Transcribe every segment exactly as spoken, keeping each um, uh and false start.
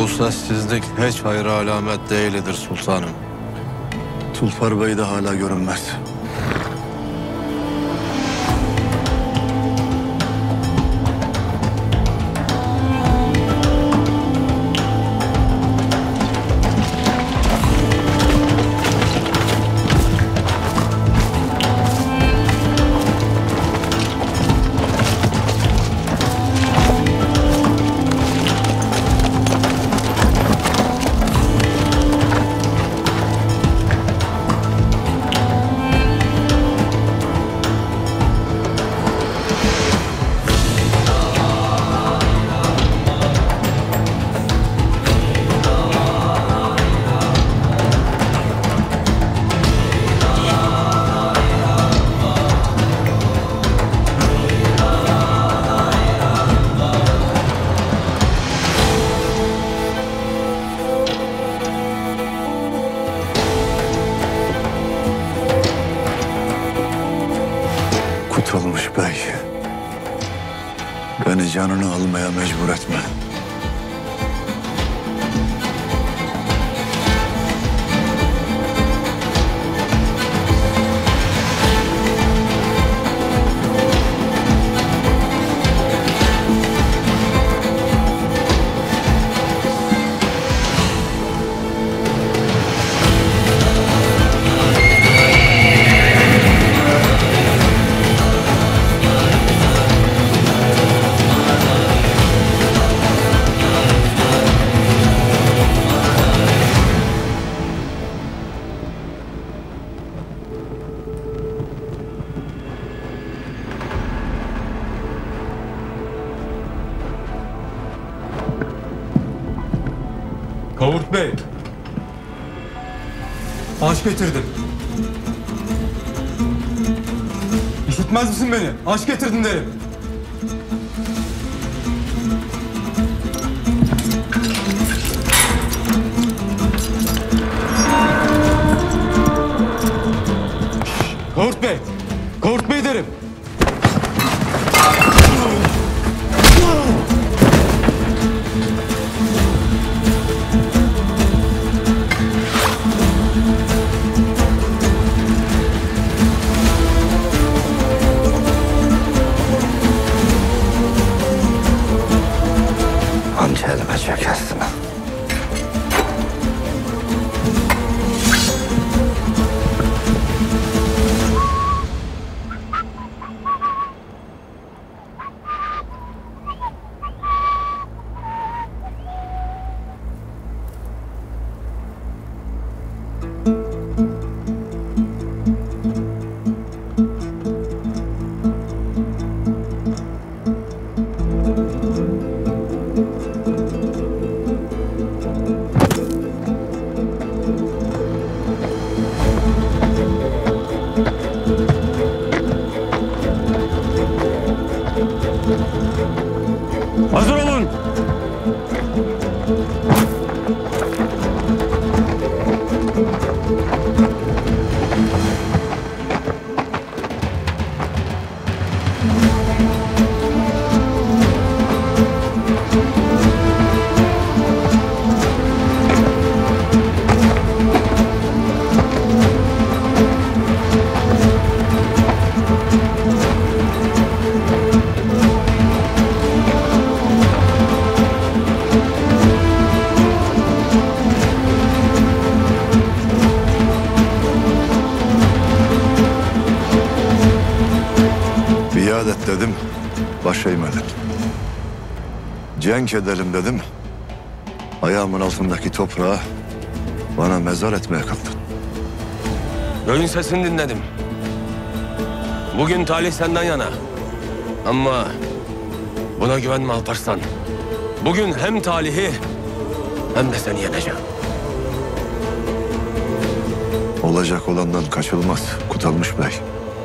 Bu sessizlik hiç hayır alamet değildir sultanım. Tulpar Bey de hala görünmez. Kutulmuş Bey, beni canını almaya mecbur etme. Kavurt Bey, aş getirdim. İşitmez misin beni? Aş getirdim derim. Kavurt Bey, Kavurt Bey derim. Anca elime çökersin. Hazır olun. Biat dedim, baş eğmedin. Cenk edelim dedim, ayağımın altındaki toprağı bana mezar etmeye kalktın. Göğün sesini dinledim. Bugün talih senden yana. Ama buna güvenme Alparslan. Bugün hem talihi hem de seni yeneceğim. Olacak olandan kaçılmaz Kutulmuş Bey.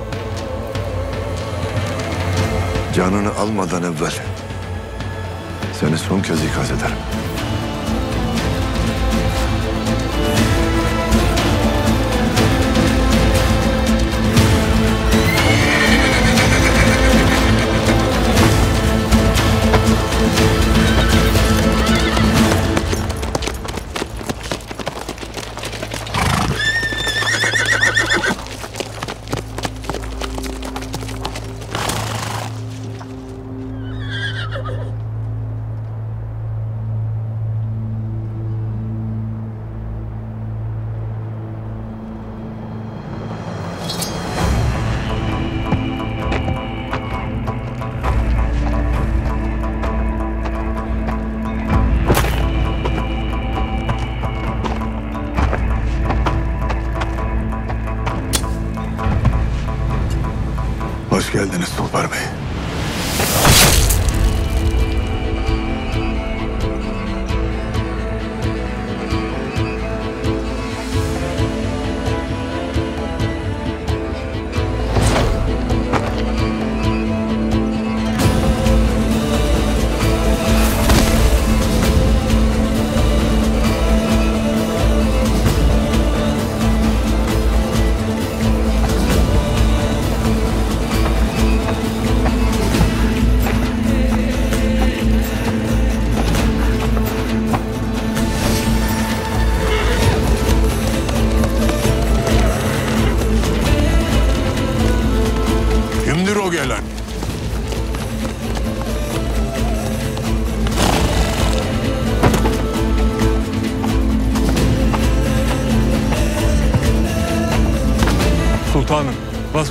Canını almadan evvel seni son kez ikaz ederim.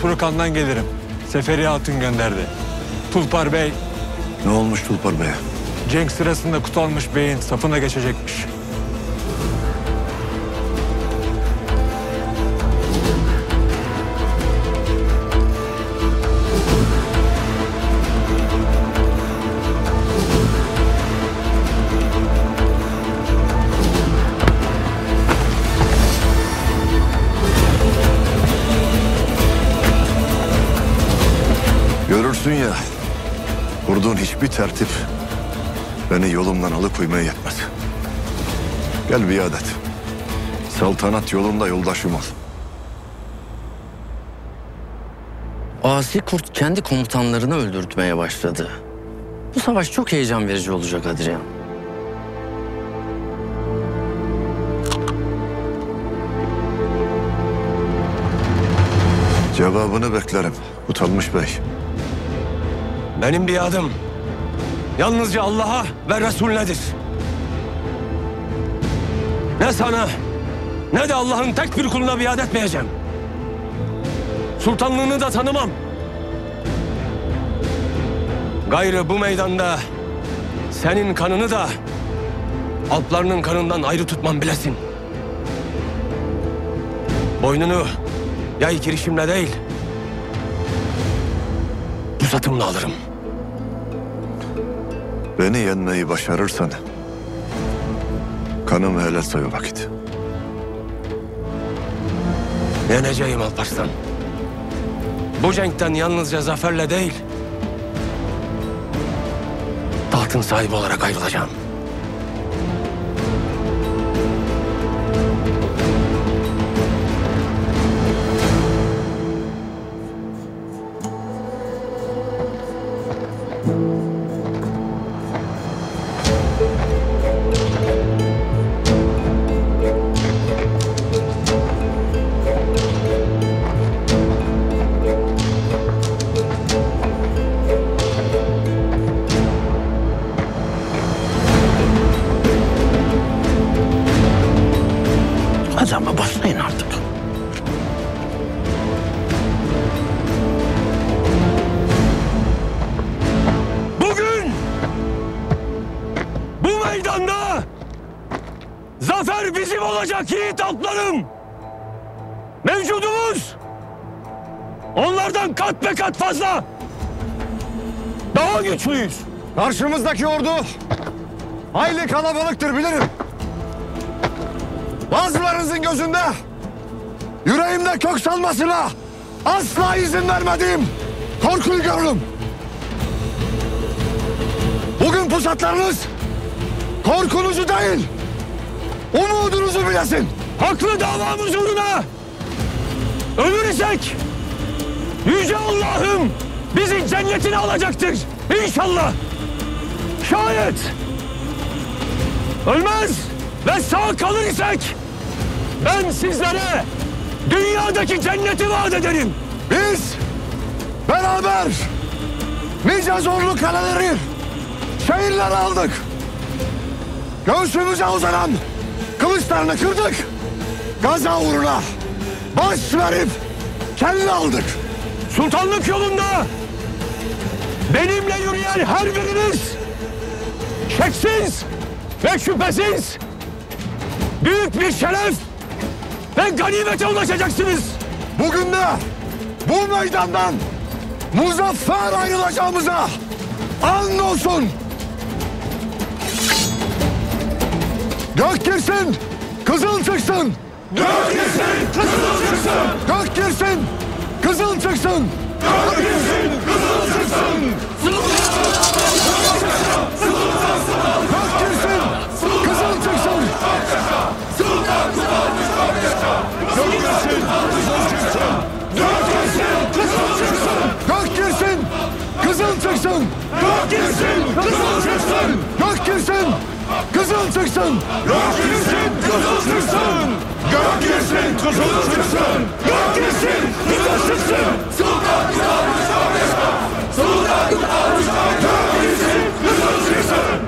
Furukan'dan gelirim. Seferi Hatun gönderdi. Tulpar Bey, Ne olmuş Tulpar Bey'e? cenk sırasında Kutalmış Bey'in safına geçecekmiş. Görürsün ya, kurduğun hiçbir tertip beni yolumdan alıkoymaya yetmez. Gel biat et. Saltanat yolunda yoldaşım ol. Asi kurt kendi komutanlarını öldürtmeye başladı. Bu savaş çok heyecan verici olacak Adrian. Cevabını beklerim Kutalmış Bey. Benim bir adım yalnızca Allah'a ve Resulünedir. Ne sana ne de Allah'ın tek bir kuluna biat etmeyeceğim. Sultanlığını da tanımam. Gayrı bu meydanda senin kanını da Alplarının kanından ayrı tutmam bilesin. Boynunu yay kirişimle değil, pusatımla alırım. Beni yenmeyi başarırsan kanımı helal say o vakit. Yeneceğim Alparslan. Bu cenkten yalnızca zaferle değil, tahtın sahibi olarak ayrılacağım. Hadi ama başlayın artık. Bugün bu meydanda zafer bizim olacak yiğit Alplarım. Mevcudumuz onlardan kat be kat fazla. Daha güçlüyüz. Karşımızdaki ordu hayli kalabalıktır bilirim. Bazılarınızın gözünde yüreğimde kök salmasına asla izin vermediğim korkuyu gördüm. Bugün pusatlarınız korkunuzu değil, umudunuzu bilesin. Haklı davamız uğruna ölür isek Yüce Allah'ım bizi cennetine alacaktır. İnşallah. Şayet ölmez ve sağ kalır isek ben sizlere dünyadaki cenneti vaat ederim. Biz beraber nice zorlu kaleleri, şehirleri aldık. Göğsümüze uzanan kılıçlarını kırdık. Gaza uğruna baş verip kelle aldık. Sultanlık yolunda benimle yürüyen her biriniz şeksiz ve şüphesiz büyük bir şeref ve ganimete ulaşacaksınız. Bugün de bu meydandan muzaffer ayrılacağımıza and olsun. Gök girsin, kızıl çıksın. Gök girsin, kızıl çıksın. Gök girsin, kızıl çıksın. Gök girsin, kızıl çıksın. Gök girsin, kızıl çıksın. Gök girsin, kızıl çıksın. Gök girsin, kızıl çıksın. Gök girsin, kızıl çıksın. Gök girsin, kızıl çıksın. Gök girsin, kızıl çıksın. Gök girsin, kızıl çıksın. Sultan Kılavuz Şahmeşah. Sultan Kılavuz Şahmeşah. Gök girsin, kızıl çıksın.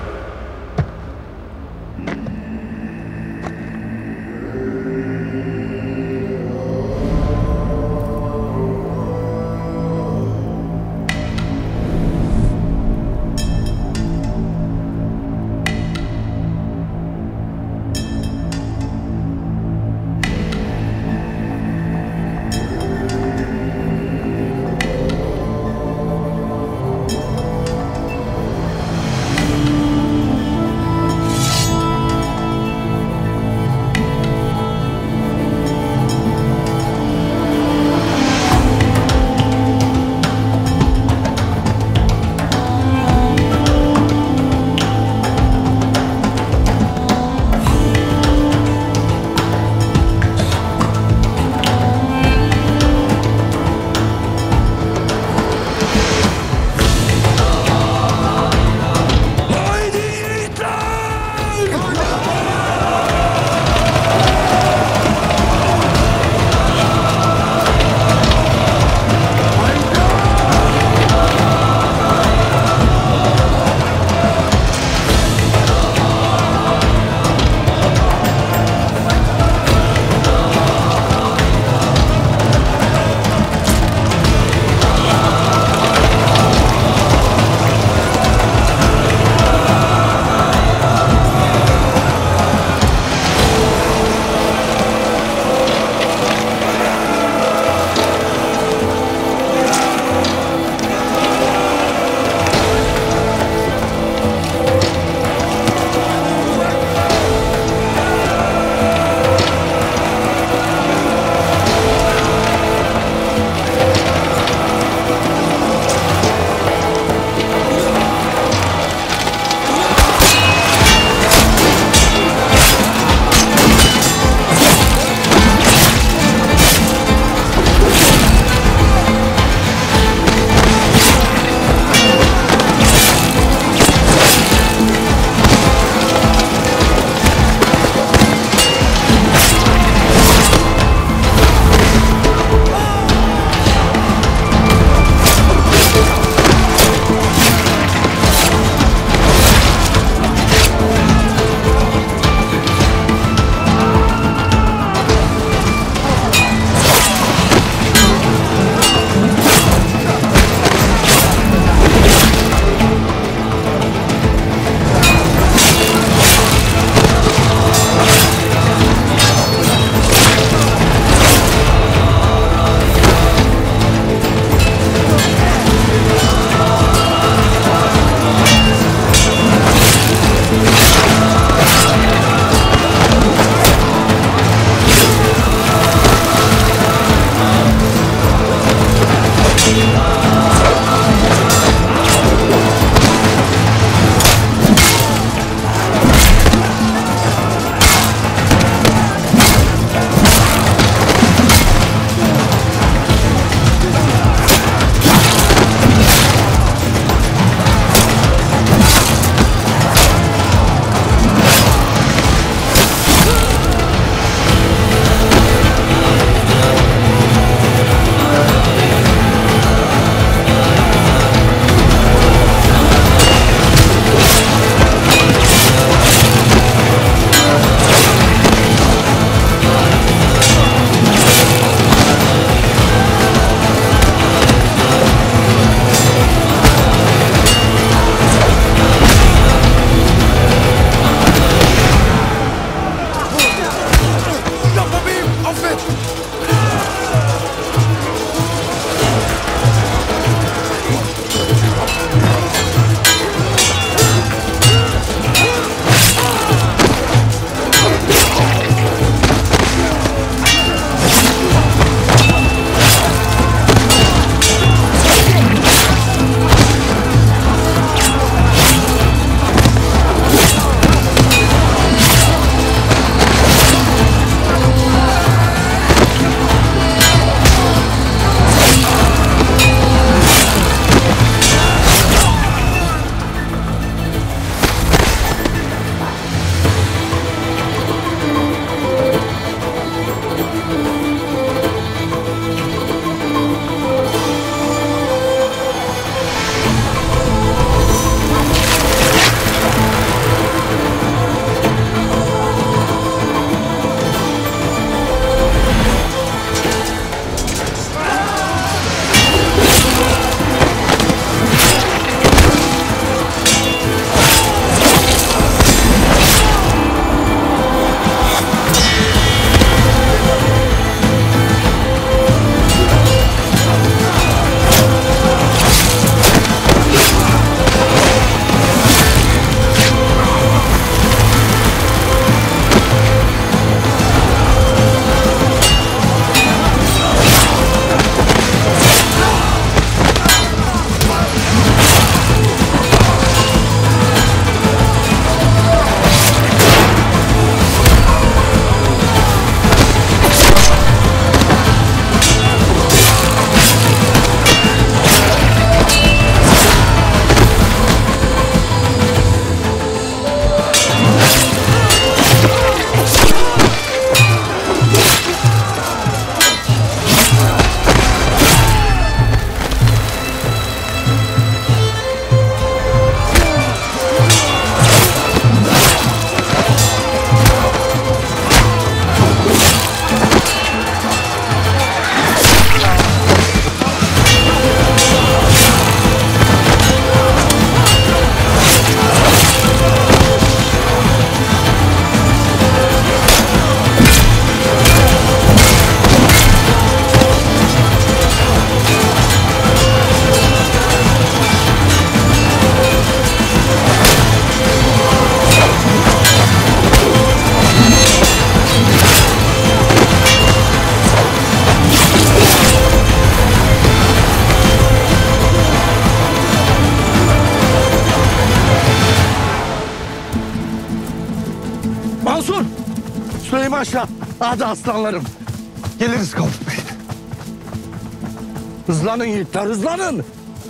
Süleyman Şah. Hadi aslanlarım. Geliriz Kavut Bey. Hızlanın yiğitler, hızlanın.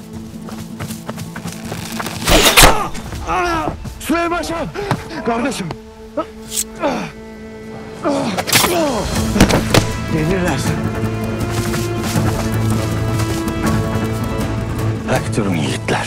Süleyman Şah. Kardeşim. Gelirler. Bırak durun yiğitler.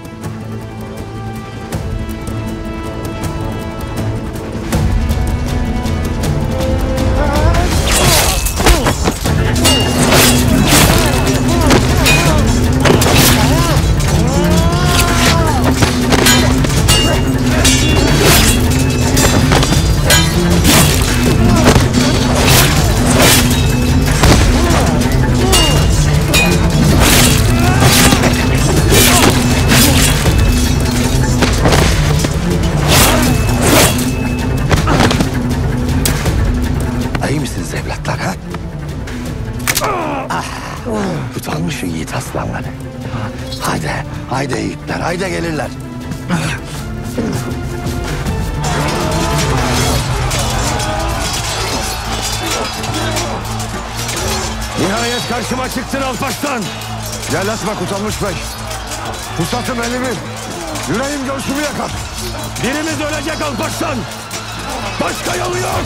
İyi misiniz evlatlar ha? Ah, utanmışın yiğit aslanları. Haydi, haydi yiğitler, haydi gelirler. Nihayet karşıma çıktın Alparslan. Gel Esma Kutalmış Bey. Pusatım elimi, yüreğim göğsümü yakar. Birimiz ölecek Alparslan. Başka yolu yok.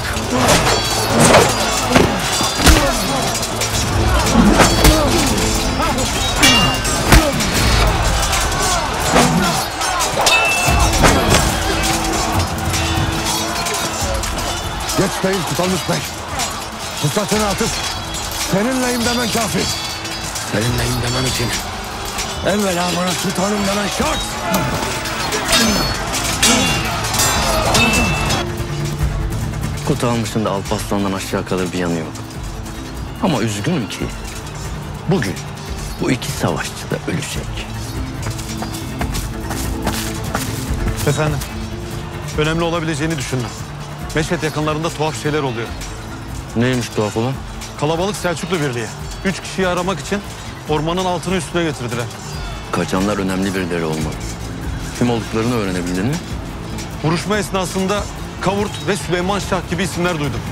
Geç değil Kutalmış Bey. Pusatını atıp seninleyim demen kafi. Seninleyim demem için evvela bana sultanım demen şart. Kurtarmışın da Alparslan'dan aşağı kalır bir yanı yok. Ama üzgünüm ki bugün bu iki savaşçı da ölecek. Efendim, önemli olabileceğini düşündüm. Meşet yakınlarında tuhaf şeyler oluyor. Neymiş tuhaf olan? Kalabalık Selçuklu birliği. Üç kişiyi aramak için ormanın altını üstüne getirdiler. Kaçanlar önemli birileri olmalı. Kim olduklarını öğrenebildin mi? Vuruşma esnasında Kavurt ve Süleyman Şah gibi isimler duydum.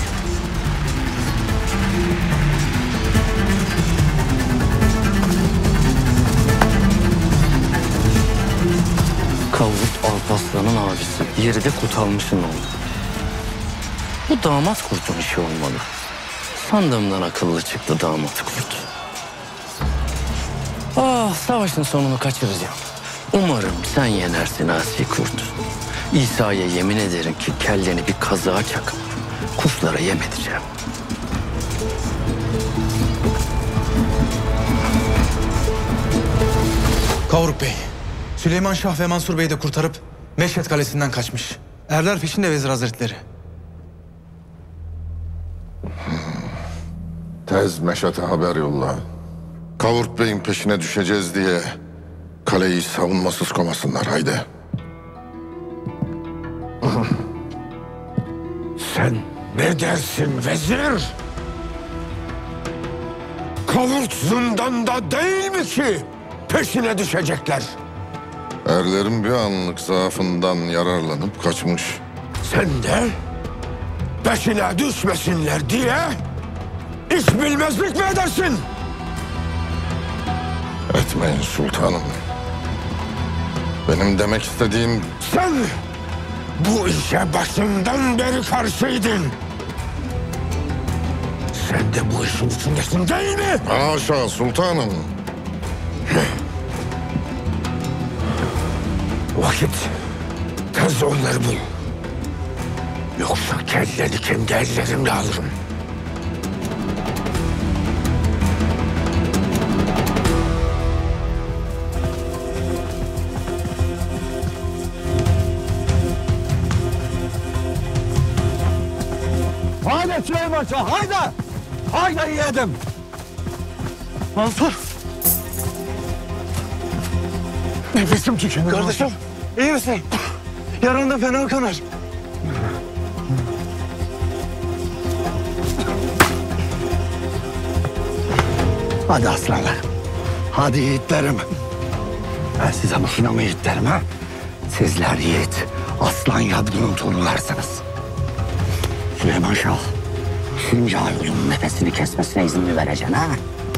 Kavut Alparslan'ın abisi. Diğeri de Kutalmış'ın oldu. Bu damat kurtun işi olmalı. Sandığımdan akıllı çıktı damat kurt. Ah, savaşın sonunu kaçıracağım. Umarım sen yenersin asi kurt. İsa'ya yemin ederim ki kelleni bir kazığa çakıp kuşlara yem edeceğim. Kavruk Bey, Süleyman Şah ve Mansur Bey'i de kurtarıp Meşhed Kalesi'nden kaçmış. Erler peşinde Vezir Hazretleri. Tez Meşet'e haber yolla. Kavurt Bey'in peşine düşeceğiz diye kaleyi savunmasız komasınlar, haydi. Sen ne dersin vezir? Kavurt zindanda değil mi ki peşine düşecekler? Erlerin bir anlık zaafından yararlanıp kaçmış. Sen de peşine düşmesinler diye iş bilmezlik mi edersin? Etmeyin sultanım. Benim demek istediğim... Sen bu işe başından beri karşıydın. Sen de bu işin içindesin değil mi? Haşa sultanım. Vakit tez onları bul. Yoksa kelleni kendi ellerimle alırım. Haydi Süleyman Şah, haydi! Haydi yiğidim! Mansur! Nefesim tükeniyor. Kardeşim, iyi misin? Yaranda fena kanar. Hadi aslanlar. Hadi yiğitlerim. Ben size boşuna mı yiğitlerim ha? Sizler yiğit, aslan yadgının torunlarsınız. Süleyman Şah, Hünkâr'ın nefesini kesmesine izin mi vereceksin ha?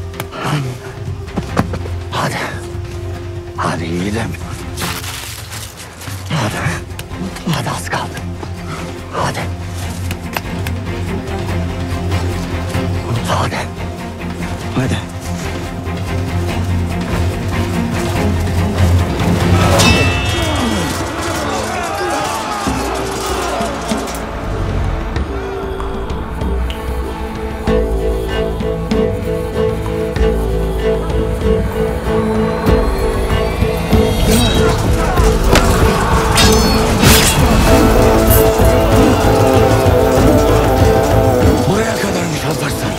Hadi. Hadi yiğidim. Hadi. Hadi az kaldı. Hadi. Hadi. Hadi. Buraya kadarmış Alparslan.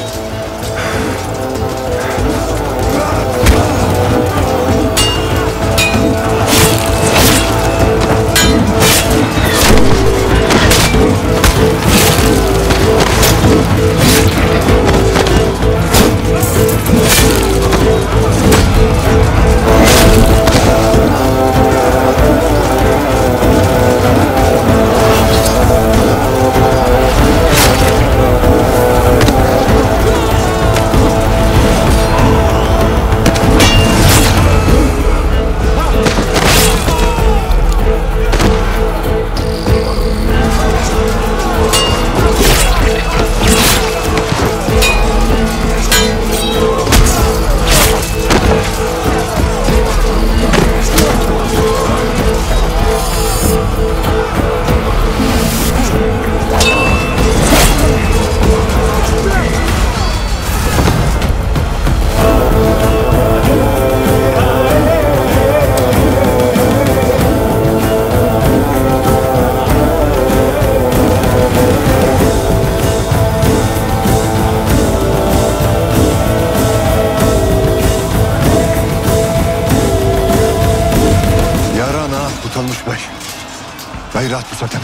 Gayrı at bu sakın.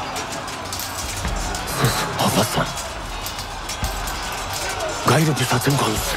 Sus Alparslan. Gayrı Büsat'ın konuşsun.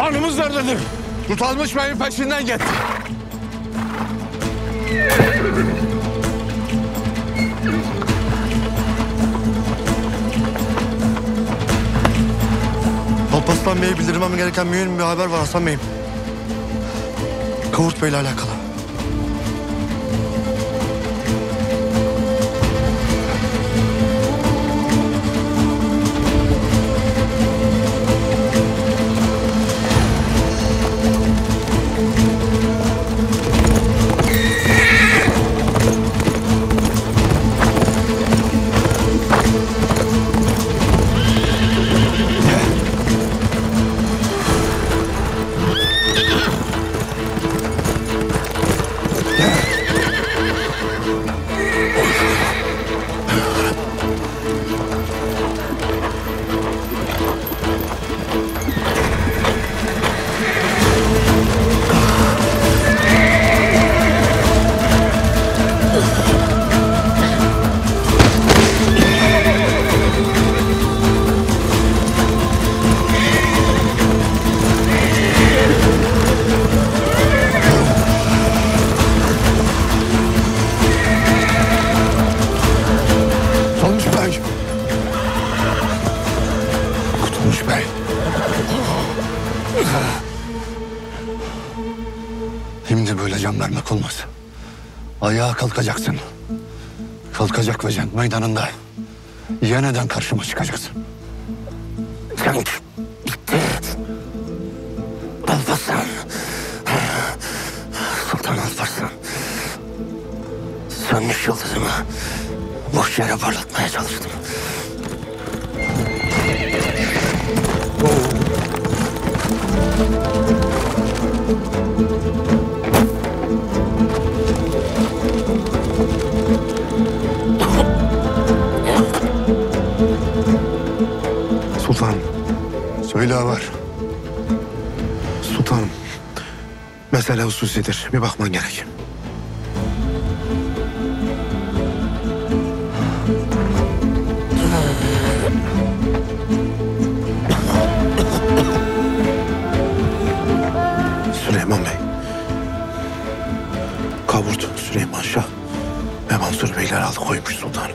Hanımız nerededir? Tutalmış Bey'in peşinden git. Alparslan Bey'e bildirmem gereken mühim bir haber var Hasan Bey'im. Kavurt Bey'le alakalı. Şimdi böyle can vermek olmaz. Ayağa kalkacaksın. Kalkacak ve cenk meydanında yeniden karşıma çıkacaksın. Cenk bitti. Alparslan. Sultan Alparslan. Sönmüş yıldızımı boş yere parlatmaya çalıştım. Sultanım, söyle var. Sultanım, mesele hususidir. Bir bakman gerek. Süleyman Bey, Kavurt, Süleyman Şah ve Mansur Beyler aldı koymuş sultanım.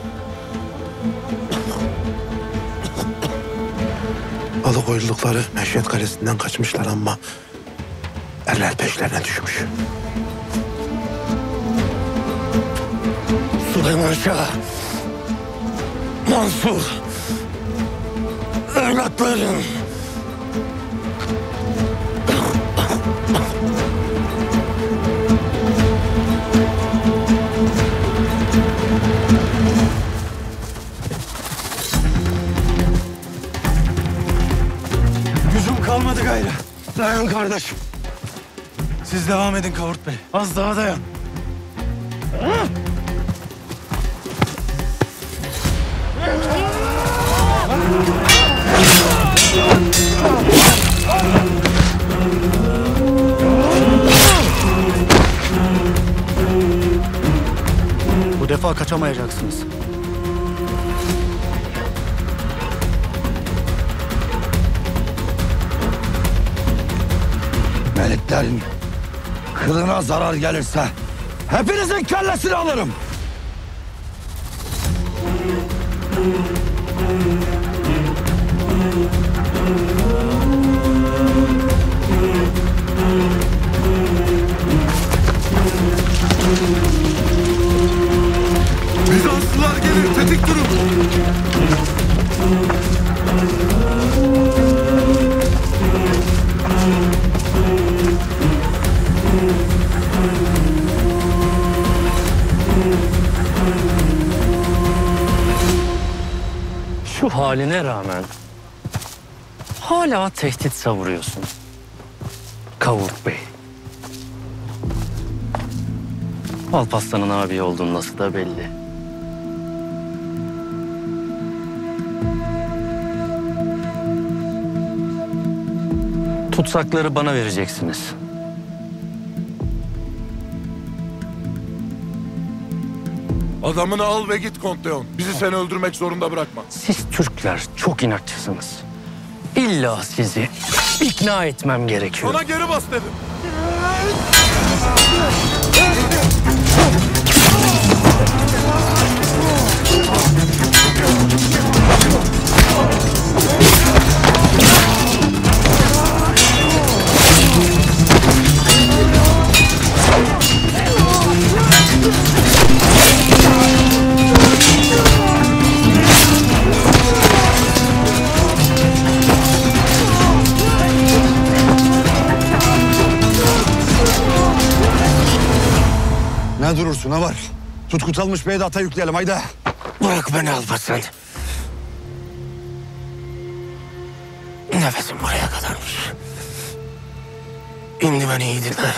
Alıkoyuldukları Meşhed Kalesi'nden kaçmışlar ama erler peşlerine düşmüş. Süleyman Şah, Mansur, evlatlarım. Gücüm kalmadı gayrı. Dayan kardeşim. Siz devam edin Kavurt Bey. Az daha dayan. Bu defa kaçamayacaksınız. Meliklerin kılına zarar gelirse hepinizin kellesini alırım. Bizanslılar gelir, tetik durun. Şu haline rağmen hala tehdit savuruyorsun Kavurt Bey. Alparslan'ın abi olduğun nasıl da belli. Tutsakları bana vereceksiniz. Adamını al ve git Konteon. Bizi seni öldürmek zorunda bırakma. Siz Türkler çok inatçısınız. İlla sizi İkna etmem gerekiyor. Ona geri bas dedim. Ne durursun ha var? Tutkut almış beye de ata yükleyelim haydi. Bırak beni Alparslan. Nefesim buraya kadarmış. İndi beni iyi dinle.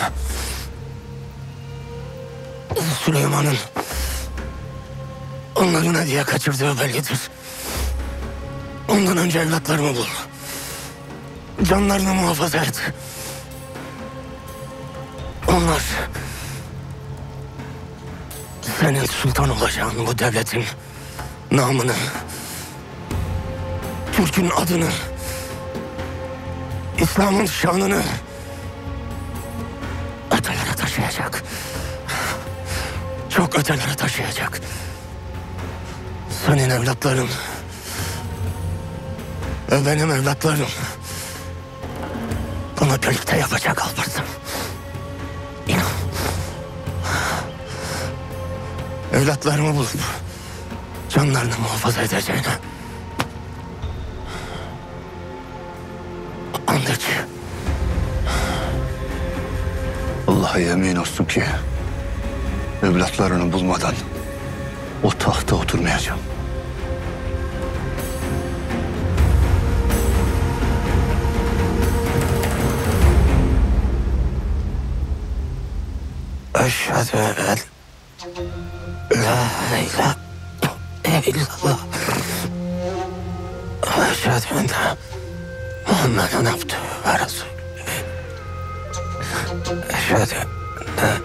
Süleyman'ın onları ne diye kaçırdığı bellidir. Ondan önce evlatlarımı bul. Canlarını muhafaza et. Onlar senin sultan olacağın bu devletin namını, Türk'ün adını, İslam'ın şanını ötelere taşıyacak. Çok ötelere taşıyacak. Senin evlatların ve benim evlatlarım bunu birlikte yapacak Alparslan. İnan. Evlatlarımı bulup canlarını muhafaza edeceğine and iç. Allah'a yemin olsun ki evlatlarını bulmadan o tahta oturmayacağım. Eşhedü en la ilahe illallah ve eşhedü enne Muhammeden abdühü ve resulühü. Eşhedü enne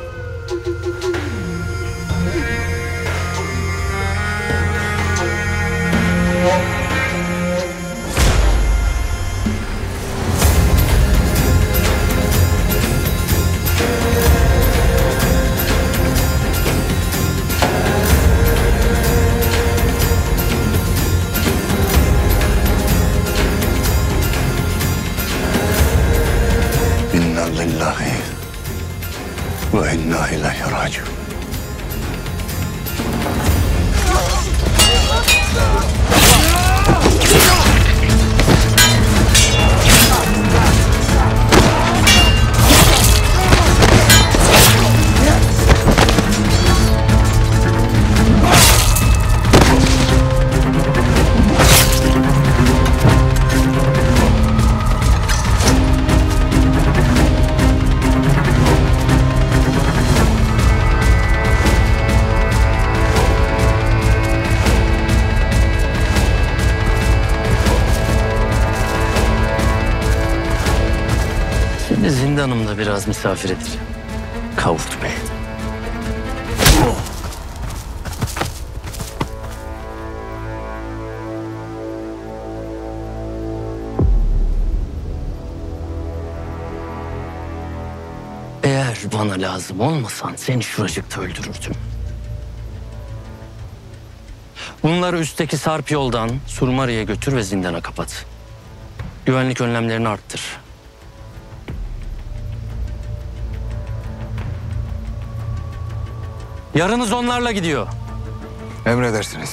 lillahi ve inna ileyhi raciun. Zindanımda biraz misafir edeceğim. Kavurt Bey. Eğer bana lazım olmasan seni şuracıkta öldürürdüm. Bunları üstteki Sarp yoldan Surmari'ye götür ve zindana kapat. Güvenlik önlemlerini arttır. Yarınız onlarla gidiyor. Emredersiniz.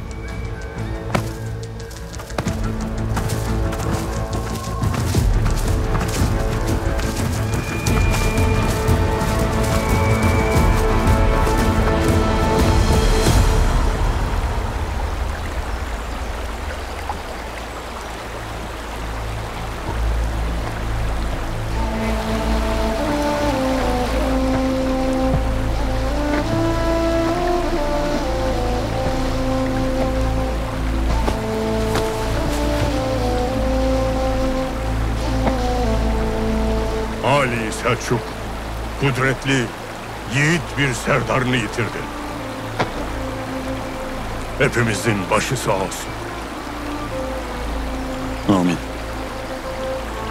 Ali Selçuk, kudretli, yiğit bir serdarını yitirdi. Hepimizin başı sağ olsun. Amin.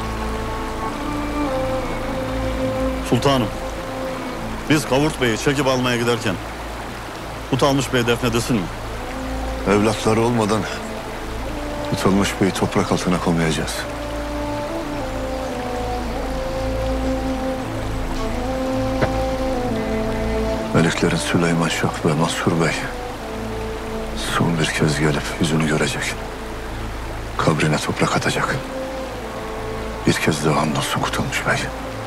Sultanım, biz Kavurt Bey'i çekip almaya giderken Utalmış Bey defnedesin mi? Evlatları olmadan Utalmış Bey'i toprak altına koymayacağız. Meliklerin Süleyman Şah ve Mansur Bey son bir kez gelip yüzünü görecek. Kabrine toprak atacak. Bir kez daha andolsun Utalmış Bey.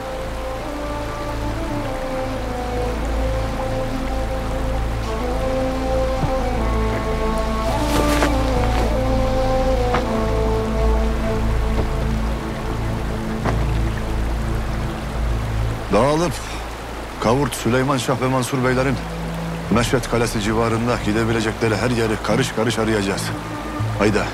Dağılıp Kavurt, Süleyman Şah ve Mansur Beylerin Meşret Kalesi civarında gidebilecekleri her yeri karış karış arayacağız. Haydi.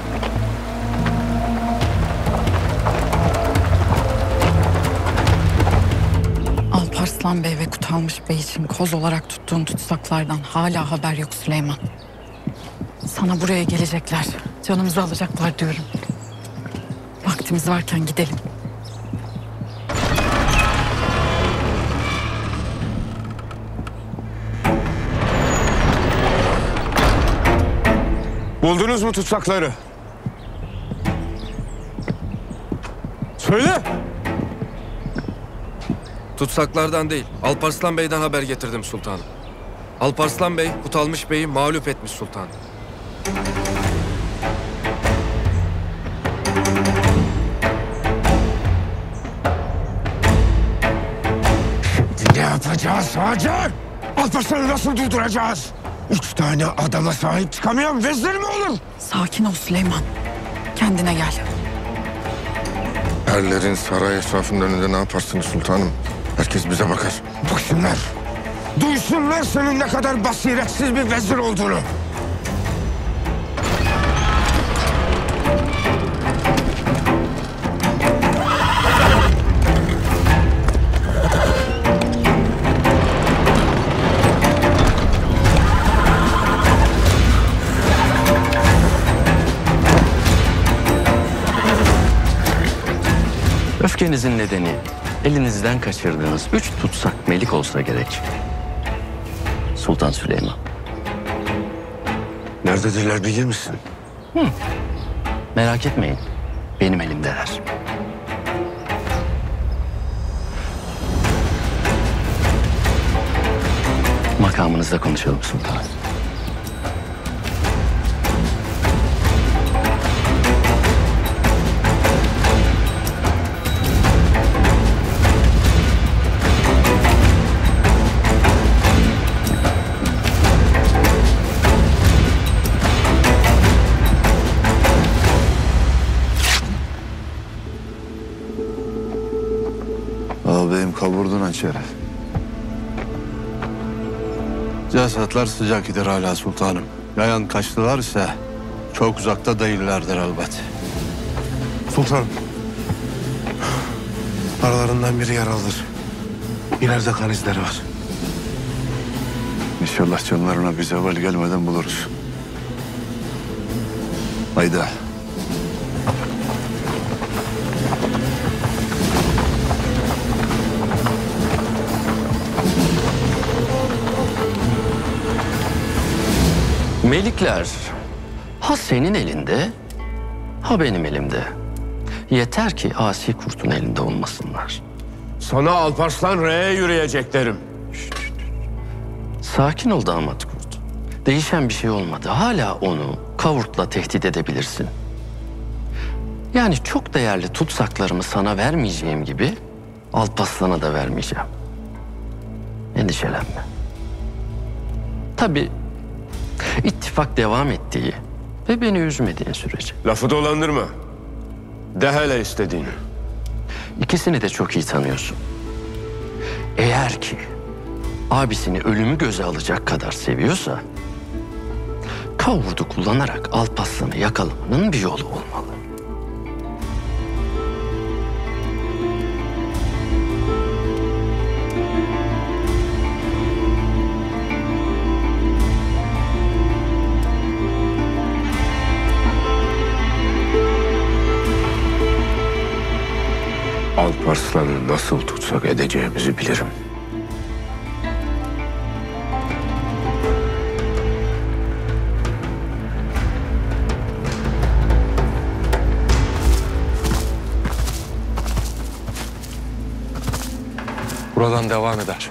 Alparslan Bey ve Kutalmış Bey için koz olarak tuttuğun tutsaklardan hala haber yok Süleyman. Sana buraya gelecekler. Canımızı alacaklar diyorum. Vaktimiz varken gidelim. Buldunuz mu tutsakları? Söyle! Tutsaklardan değil, Alparslan Bey'den haber getirdim sultanım. Alparslan Bey, Kutalmış Bey'i mağlup etmiş sultanım. Şimdi ne yapacağız Hacer? Alparslan'ı nasıl durduracağız? Üç tane adama sahip çıkamayan vezir mi olur? Sakin ol Süleyman. Kendine gel. Erlerin saray etrafının önünde ne yaparsınız sultanım? Herkes bize bakar. Baksınlar. Duysunlar senin ne kadar basiretsiz bir vezir olduğunu. Öfkenizin nedeni elinizden kaçırdığınız üç tutsak melik olsa gerek. Sultan Süleyman. Nerededirler bilir misin? Hı. Merak etmeyin. Benim elimdeler. Makamınızda konuşalım sultanım. Ağabeyim kavurdun hançeri. Cesetler sıcak idir hala sultanım. Yayan kaçtılar ise çok uzakta değillerdir elbet. Sultanım. Aralarından biri yaralıdır. İleride kan izleri var. İnşallah canlarına bir zeval gelmeden buluruz. Haydi. Melikler ha senin elinde ha benim elimde. Yeter ki asi kurtun elinde olmasınlar. Sana Alparslan R'ye yürüyecek derim. Sakin ol damat kurt. Değişen bir şey olmadı. Hala onu Kavurt'la tehdit edebilirsin. Yani çok değerli tutsaklarımı sana vermeyeceğim gibi Alparslan'a da vermeyeceğim. Endişelenme. Tabii ittifak devam ettiği ve beni üzmediğin sürece. Lafı dolandırma. De hele istediğini. İkisini de çok iyi tanıyorsun. Eğer ki abisini ölümü göze alacak kadar seviyorsa Kavurt'u kullanarak Alparslan'ı yakalamanın bir yolu olmalı. Alparslan'ı nasıl tutsak edeceğimizi bilirim. Buradan devam eder.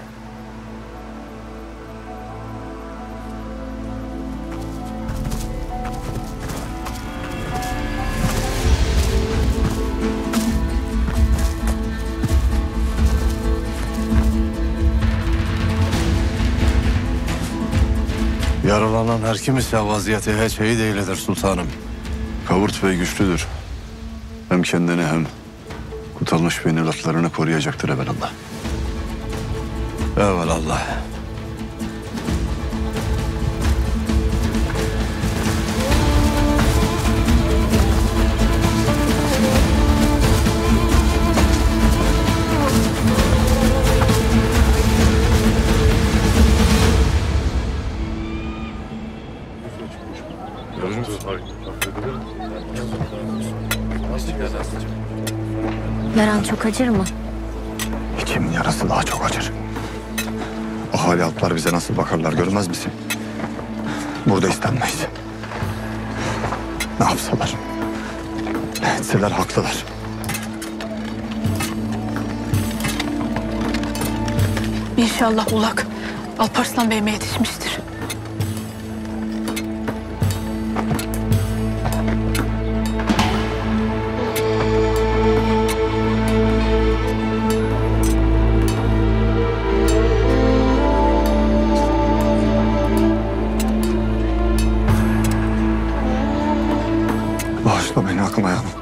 Yaralanan her kim ise vaziyeti hiç iyi değildir sultanım. Kavurt Bey güçlüdür. Hem kendini hem Kutalmış Bey'in evlatlarını koruyacaktır evelallah. Evelallah. Yaran çok acır mı? İçimin yarası daha çok acır. Ahali altlar bize nasıl bakarlar görmez misin? Burada istenmeyiz. Ne yapsalar, ne etseler haklılar. İnşallah Ulak Alparslan Bey'ime yetişmiştir. Bağışla beni aklıma yanım.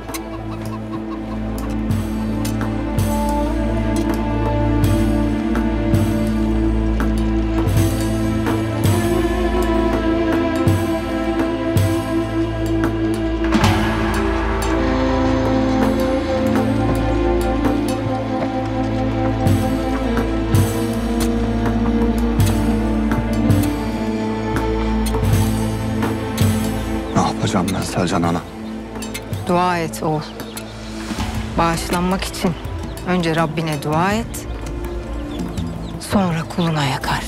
Ne yapacağım ben Selcan ana? Dua et oğul. Bağışlanmak için önce Rabbine dua et, sonra kuluna yakar.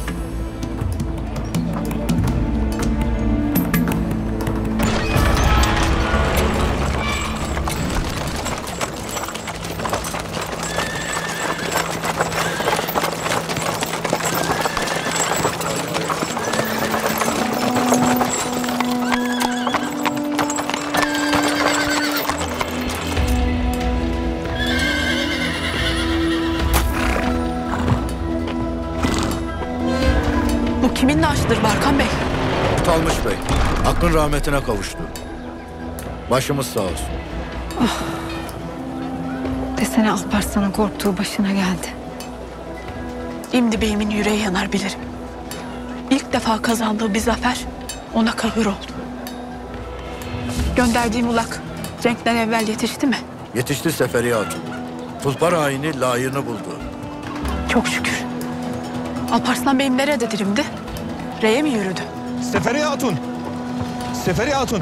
Bu kimin naaşıdır Barkan Bey? Kutalmış Bey, hakkın rahmetine kavuştu. Başımız sağ olsun. Oh. Desene Alparslan'ın korktuğu başına geldi. İmdi Bey'imin yüreği yanar bilirim. İlk defa kazandığı bir zafer ona kahır oldu. Gönderdiğim Ulak Cenk'ten evvel yetişti mi? Yetişti Seferiye Hatun. Tulpar haini layığını buldu. Çok şükür. Alparslan Bey'im nerededir imdi? Reye mi yürüdü? Seferiye Hatun! Seferiye Hatun!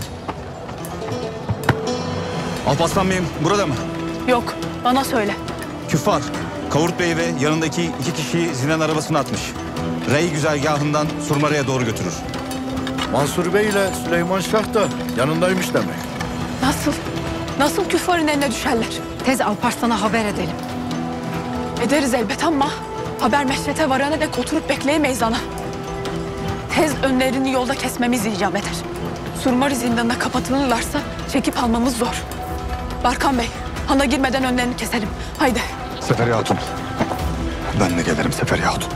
Alparslan Bey'im burada mı? Yok, bana söyle. Küffar, Kavurt Bey ve yanındaki iki kişiyi zindan arabasına atmış. Rey güzergahından Surmara'ya doğru götürür. Mansur Bey ile Süleyman Şah da yanındaymış demek. Nasıl? Nasıl küffarın eline düşerler? Tez Alparslan'a haber edelim. Ederiz elbet ama haber meşrete varana dek oturup bekleyemeyiz ana. Tez önlerini yolda kesmemiz icap eder. Surmari zindanına kapatılırlarsa çekip almamız zor. Barkan Bey, hana girmeden önlerini keselim. Haydi. Seferiye Hatun. Ben de gelirim Seferiye Hatun.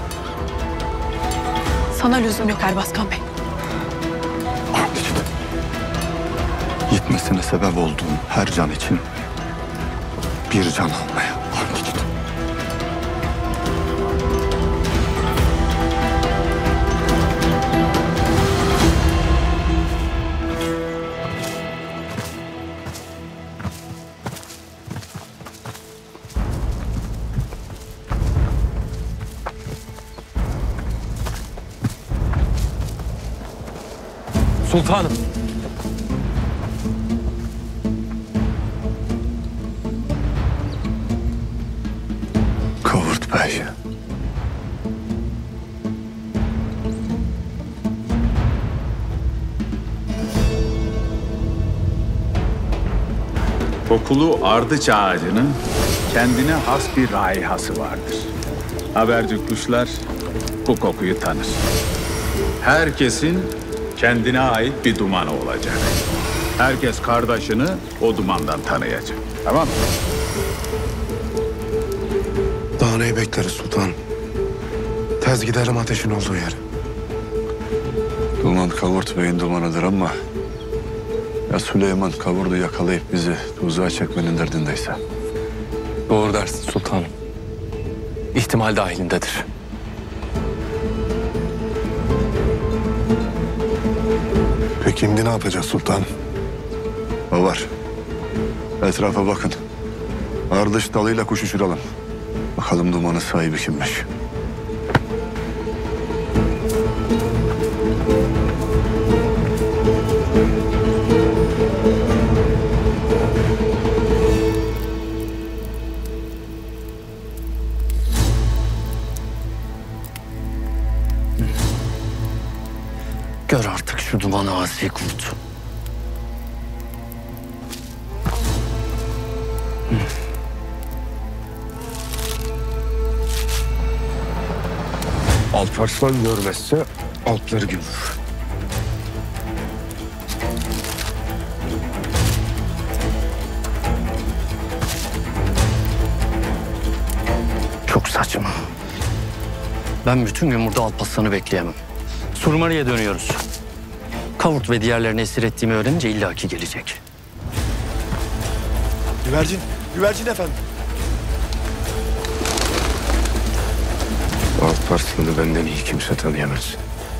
Sana lüzum yok Erbaskan Bey. Gitmesine sebep olduğum her can için bir can almaya and içtim. Sultanım. Kokulu ardıç ağacının kendine has bir raihası vardır. Haberci kuşlar bu kokuyu tanır. Herkesin kendine ait bir dumanı olacak. Herkes kardeşini o dumandan tanıyacak. Tamam mı? Daha neyi bekleriz sultanım? Tez giderim ateşin olduğu yere. Duman Kavurt Bey'in dumanıdır ama... ...ya Süleyman Kavurdu yakalayıp bizi tuzağa çekmenin derdindeyse. Doğru dersin sultanım. İhtimal dahilindedir. Peki şimdi ne yapacağız sultanım? O var. Etrafa bakın. Ardış dalıyla kuş uçuralım. Bakalım dumanın sahibi kimmiş? Gör artık şu dumanı asi kurt. Alparslan görmezse altları görür. Çok saçma. Ben bütün gün burada Alparslan'ı bekleyemem. Surmari'ye dönüyoruz. Kavurt ve diğerlerini esir ettiğimi öğrenince illaki gelecek. Güvercin, güvercin efendim. Alparslan'ı benden iyi kimse tanıyamaz.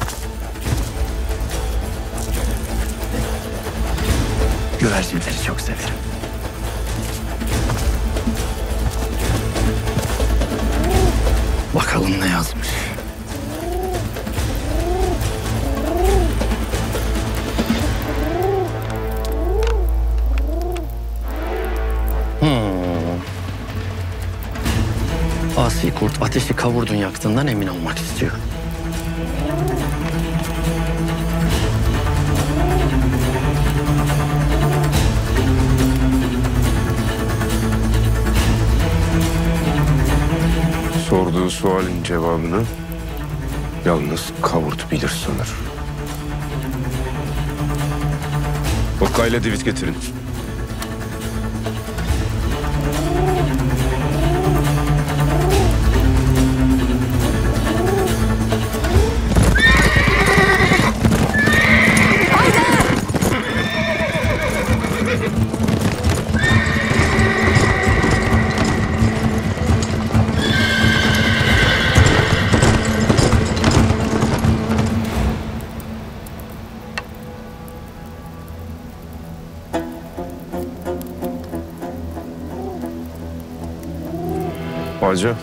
Güvercinleri çok severim. Bakalım ne yazmış. Hmm. Asi kurt ateşi kavurdun yaktığından emin olmak istiyor. Sorduğu sualin cevabını yalnız Kavurt bilir sanır. Okkayla divit getirin. Hacı.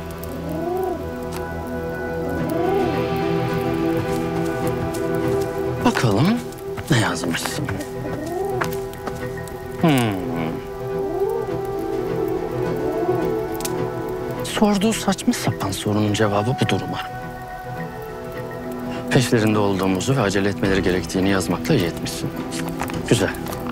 Bakalım ne yazmışsın. Hmm. Sorduğu saçma sapan sorunun cevabı bu duruma. Peşlerinde olduğumuzu ve acele etmeleri gerektiğini yazmakla iyi etmişsin. Güzel.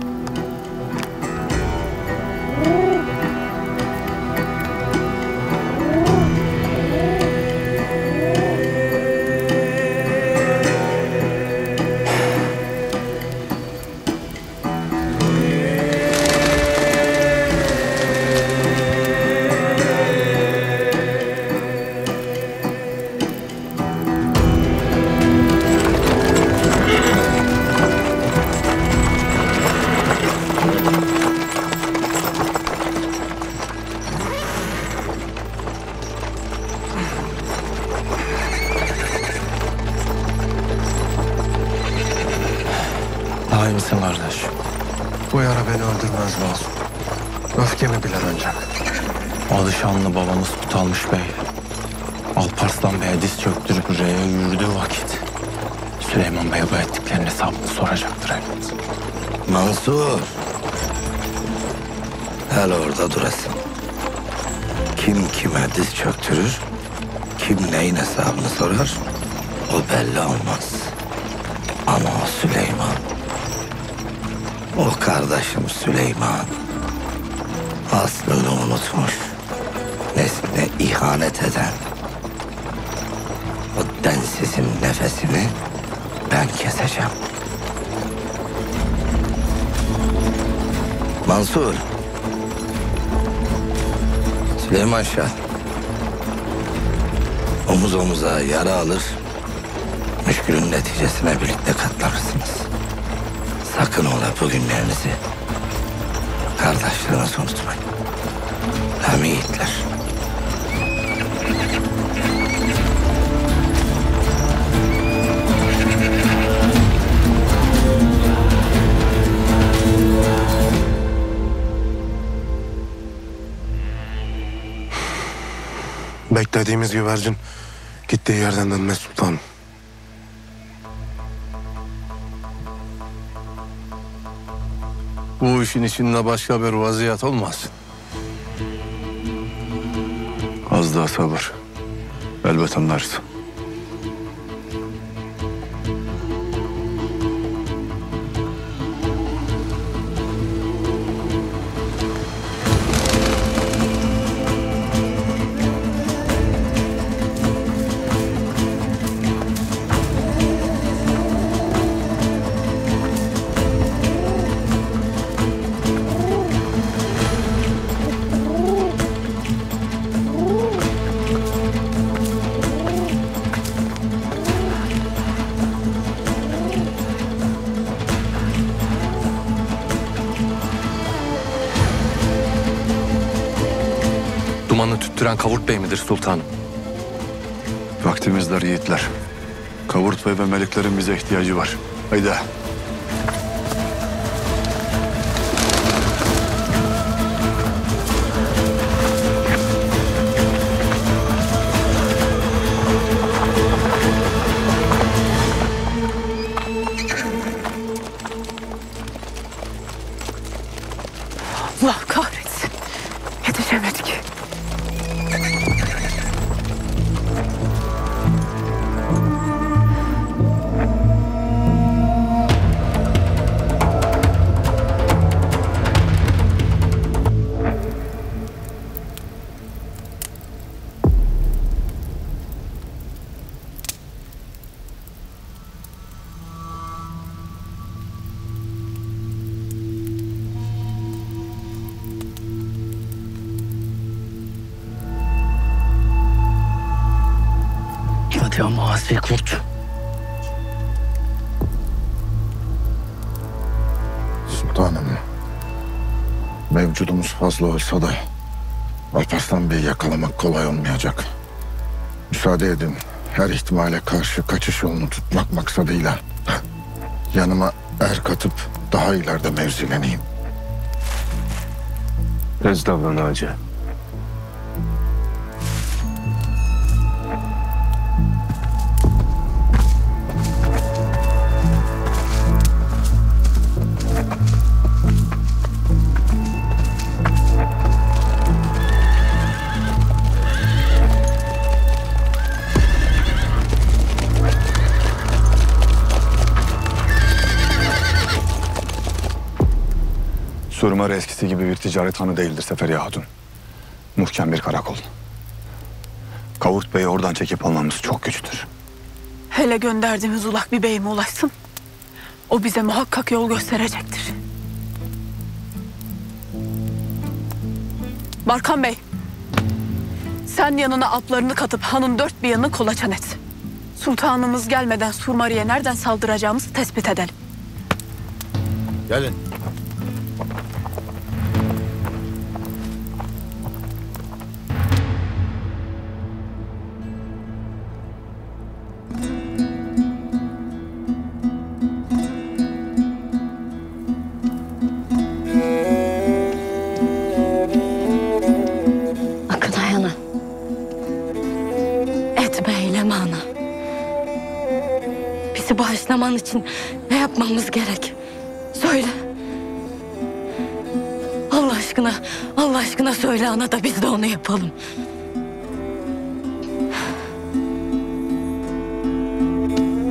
Daha iyi misin kardeş? Bu yara beni öldürmez Mazlum. Öfkemi bile ancak. Alışanlı babamız Kutalmış Bey, Alparslan Bey'e diz çöktürüp R'ye yürüdüğü vakit Süleyman Bey bu ettiklerinin hesabını soracaktır elbet. Mansur. Hele orada durasın. Kim kime diz çöktürür, kim neyin hesabını sorar, o belli olmaz. Ama o Süleyman, o kardeşim Süleyman Aslını unutmuş, nesline ihanet eden o densizin nefesini ben keseceğim. Mansur, Süleyman Şah, omuz omuza yara alır, müşkülün neticesine birlikte katlanırsınız. Sakın ola bugünlerinizi, kardeşlerinizi unutmayın. Hem yiğitler. Beklediğimiz güvercin gittiği yerden dönmez sultanım. Bu işin içinde başka bir vaziyet olmaz. Az daha sabır. Elbet anlarız. Dumanı tüttüren Kavurt Bey midir sultanım? Vaktimiz dar yiğitler. Kavurt Bey ve meleklerin bize ihtiyacı var. Haydi. Allah kahretsin. Yetişemedik. Hadi ama asi kurt. Sultanım, mevcudumuz fazla olsa da Alparslan Bey'i yakalamak kolay olmayacak. Müsaade edin, her ihtimale karşı kaçış yolunu tutmak maksadıyla yanıma er katıp daha ileride mevzileneyim. Ez davran Hacı. Surmar eskisi gibi bir ticaret hanı değildir Seferiye Hatun. Muhkem bir karakol. Kavurt Bey'i oradan çekip almamız çok güçtür. Hele gönderdiğimiz ulak bir beyime ulaşsın. O bize muhakkak yol gösterecektir. Barkan Bey, sen yanına aplarını katıp hanın dört bir yanını kolaçan et. Sultanımız gelmeden Surmari'ye nereden saldıracağımızı tespit edelim. Gelin. Bağışlaman için ne yapmamız gerek? Söyle. Allah aşkına, Allah aşkına söyle ana da biz de onu yapalım.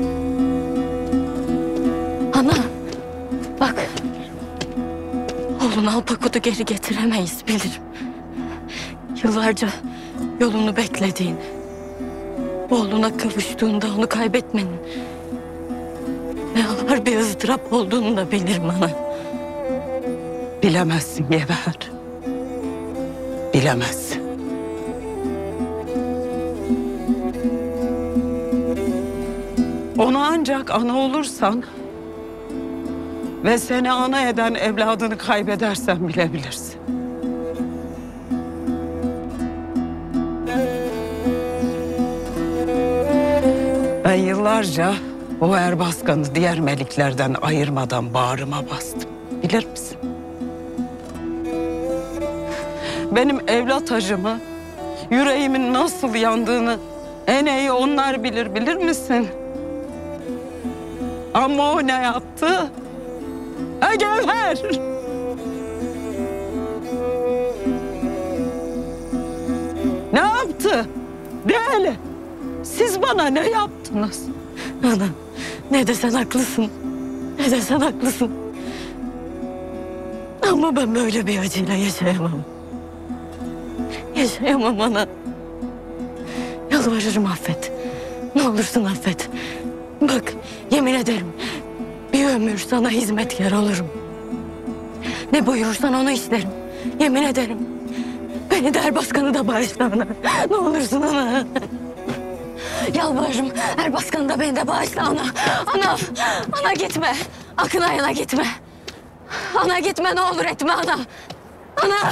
Ana, bak. Oğlum Oğlun Alpakut'u geri getiremeyiz bilirim. Yıllarca yolunu beklediğin, oğluna kavuştuğunda onu kaybetmenin ne ağır bir ızdırap olduğunu da bilirim ana. Bilemezsin Gevher. Bilemezsin. Onu ancak ana olursan ve seni ana eden evladını kaybedersen bilebilirsin. Ben yıllarca o Erbaskan'ı diğer meliklerden ayırmadan bağrıma bastım. Bilir misin? Benim evlat acımı, yüreğimin nasıl yandığını en iyi onlar bilir, bilir misin? Ama o ne yaptı? Ha Gevher! Ne yaptı? De hele. Siz bana ne yaptınız? Ana, ne desen haklısın. Ne desen haklısın. Ama ben böyle bir acıyla yaşayamam. Yaşayamam ana. Yalvarırım affet. Ne olursun affet. Bak yemin ederim bir ömür sana hizmetkar olurum. Ne buyurursan onu işlerim. Yemin ederim. Beni de Erbaskan'ı da bağışla ana. Ne olursun ana. Yalvarırım Erbaskan'ı da beni de bağışla ana. Ana, ana gitme. Akın ayına gitme. Ana gitme ne olur etme ana. Ana.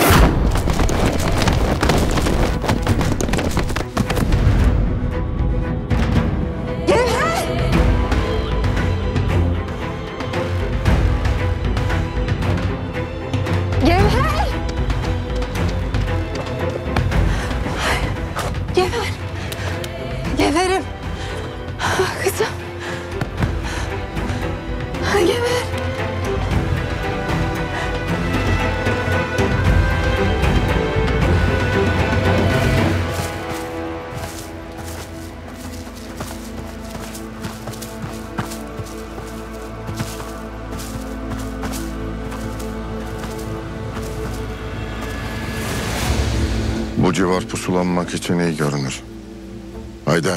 Gevher! Gevher! Gevherim! Ah, kızım! Ah, Gevher! Bu civar pusulanmak için iyi görünür. Haydi.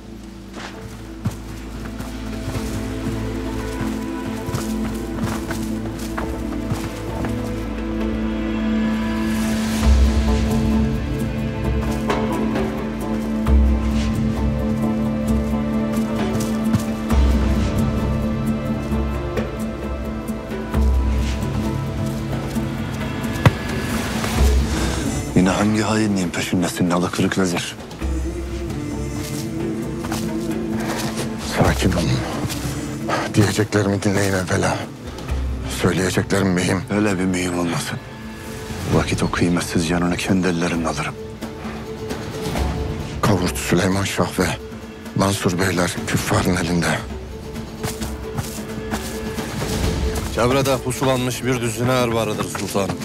Yine hangi hainliğin peşindesin nalı kırık vezir? Sakin olun. Diyeceklerimi dinleyin evvela. Söyleyeceklerim mühim. Öyle bir mühim olmasın. Vakit o kıymetsiz canını kendi ellerimle alırım. Kavurt Süleyman Şah ve Mansur Beyler küffarın elinde. Çevrede pusulanmış bir düzine er varıdır sultanım.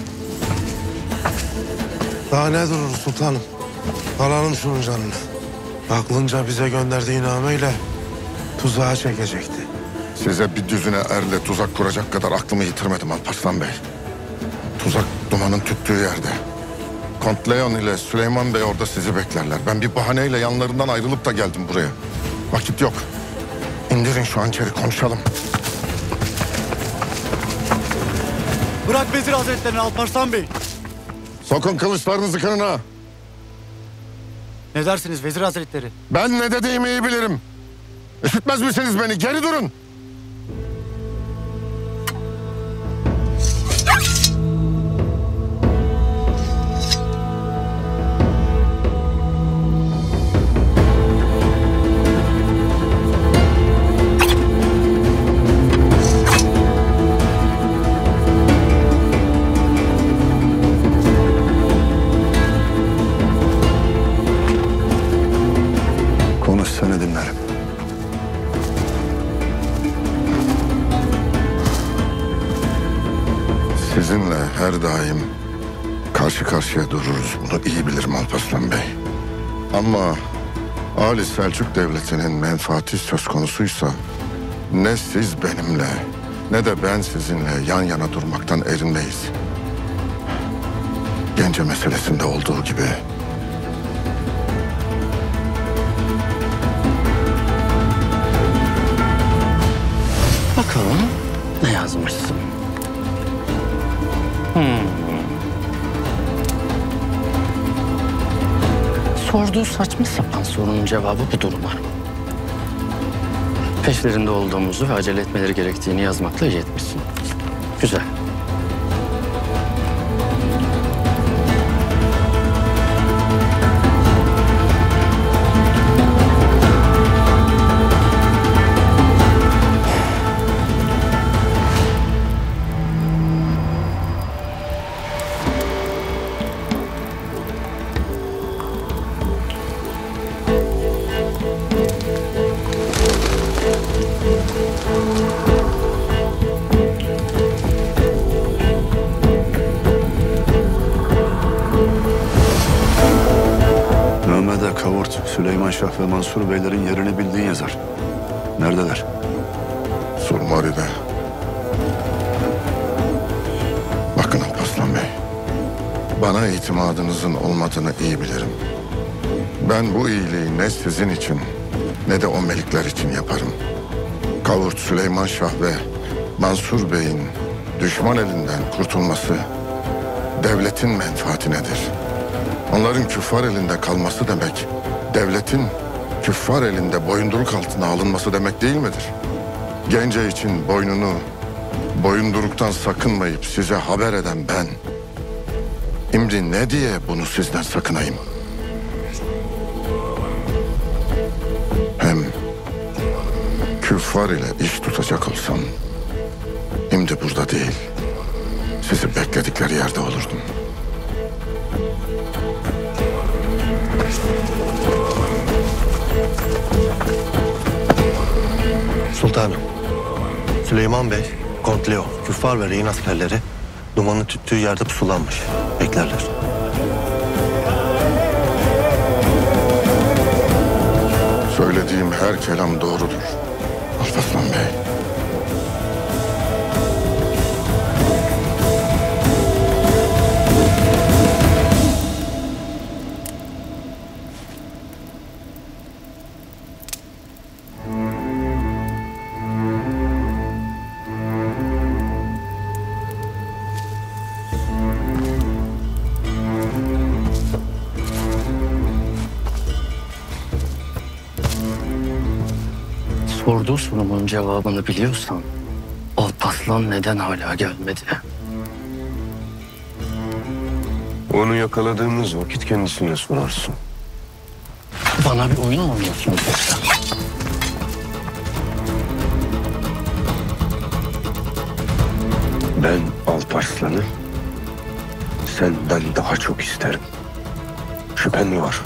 Daha ne durur sultanım? Alalım şunun canını. Aklınca bize gönderdiği nameyle tuzağa çekecekti. Size bir düzine erle tuzak kuracak kadar aklımı yitirmedim Alparslan Bey. Tuzak dumanın tüttüğü yerde. Kont Leon ile Süleyman Bey orada sizi beklerler. Ben bir bahaneyle yanlarından ayrılıp da geldim buraya. Vakit yok. İndirin şu hançeri konuşalım. Bırak Vezir Hazretlerini Alparslan Bey. Sokun kılıçlarınızı kanına. Ne dersiniz Vezir Hazretleri? Ben ne dediğimi iyi bilirim. İşitmez misiniz beni? Geri durun. Konuş, seni dinlerim. Sizinle her daim karşı karşıya dururuz. Bunu iyi bilirim Alparslan Bey. Ama Ali Selçuk Devleti'nin menfaati söz konusuysa ne siz benimle ne de ben sizinle yan yana durmaktan erinmeyiz. Gence meselesinde olduğu gibi. Bakalım ne yazmışsın? Hmm. Sorduğu saçma sapan sorunun cevabı budur umarım. Peşlerinde olduğumuzu ve acele etmeleri gerektiğini yazmakla iyi etmişsin. Güzel. Mehmet'e Kavurt, Süleyman Şah ve Mansur Beylerin yerini bildiğin yazar. Neredeler? Surmari'de. Bakın Alparslan Bey. Bana itimadınızın olmadığını iyi bilirim. Ben bu iyiliği ne sizin için ne de o melikler için yaparım. Kavurt, Süleyman Şah ve Mansur Bey'in düşman elinden kurtulması devletin menfaatinedir. Onların küffar elinde kalması demek, devletin küffar elinde boyunduruk altına alınması demek değil midir? Gence için boynunu boyunduruktan sakınmayıp size haber eden ben, şimdi ne diye bunu sizden sakınayım? Hem küffar ile iş tutacak olsam, şimdi burada değil, sizi bekledikleri yerde olurdum. Sultanım, Süleyman Bey, Kont Leo, küffar ve rehin askerleri dumanın tüttüğü yerde pusulanmış. Beklerler. Söylediğim her kelam doğrudur Alparslan Bey. Sorduğu sorumun cevabını biliyorsan Alparslan neden hala gelmedi? Onu yakaladığımız vakit kendisine sorarsın. Bana bir oyun mu oynuyorsun yoksa? Ben Alparslan'ı senden daha çok isterim. Şüphen mi var?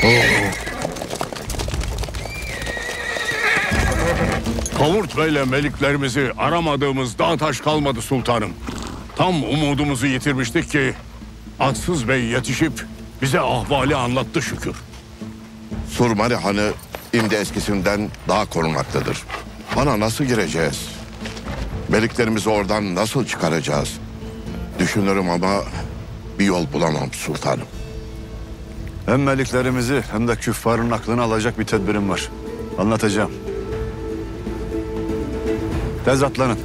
Kavurt Bey'le meliklerimizi aramadığımız dağ taş kalmadı sultanım. Tam umudumuzu yitirmiştik ki Atsız Bey yetişip bize ahvali anlattı şükür. Surmari Hanı imdi eskisinden daha korunmaktadır. Han'a nasıl gireceğiz? Meliklerimizi oradan nasıl çıkaracağız? Düşünürüm ama bir yol bulamam sultanım. Hem meliklerimizi hem de küffarın aklını alacak bir tedbirim var. Anlatacağım. Tez atlanın.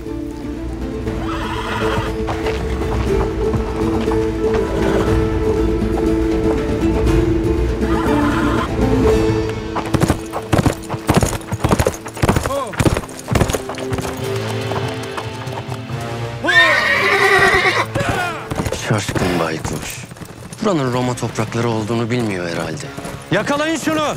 Şaşkın baykuş. Buranın Roma toprakları olduğunu bilmiyor herhalde. Yakalayın şunu!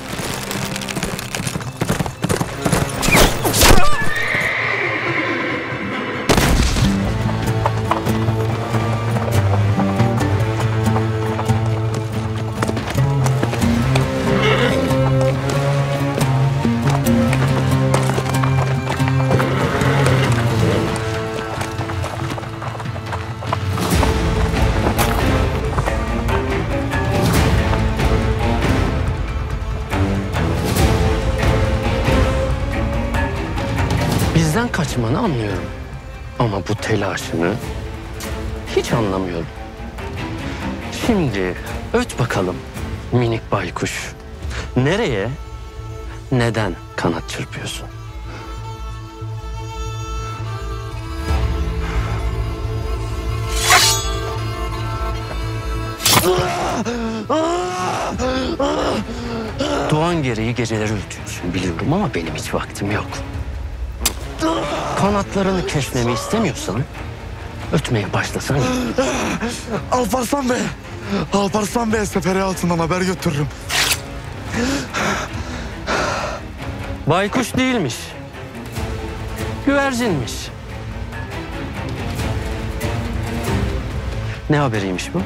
Bizden kaçmanı anlıyorum. Ama bu telaşını hiç anlamıyorum. Şimdi öt bakalım minik baykuş. Nereye, neden kanat çırpıyorsun? Doğan gereği geceleri ötüyorsun biliyorum ama benim hiç vaktim yok. Kanatlarını kesmemi istemiyorsan ötmeye başlasana. Alparslan Bey. Alparslan Bey seferi altından haber götürürüm. Baykuş değilmiş. Güvercinmiş. Ne haberiymiş bu?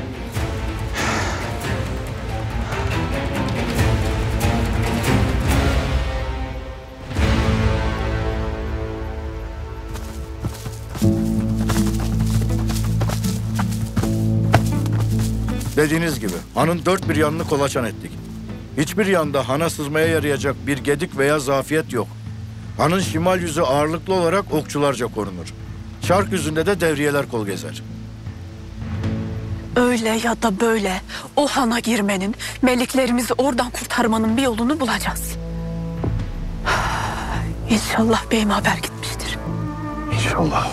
Dediğiniz gibi hanın dört bir yanını kolaçan ettik. Hiçbir yanda hana sızmaya yarayacak bir gedik veya zafiyet yok. Hanın şimal yüzü ağırlıklı olarak okçularca korunur. Şark yüzünde de devriyeler kol gezer. Öyle ya da böyle o hana girmenin, meliklerimizi oradan kurtarmanın bir yolunu bulacağız. İnşallah beyime haber gitmiştir. İnşallah.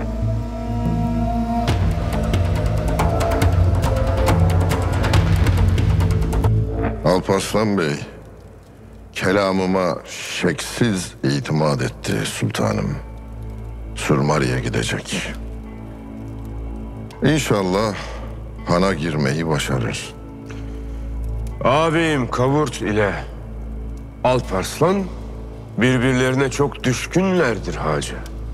Alparslan Bey, kelamıma şeksiz itimat etti sultanım. Surmari'ye gidecek. İnşallah hana girmeyi başarır. Abim Kavurt ile Alparslan birbirlerine çok düşkünlerdir hacı.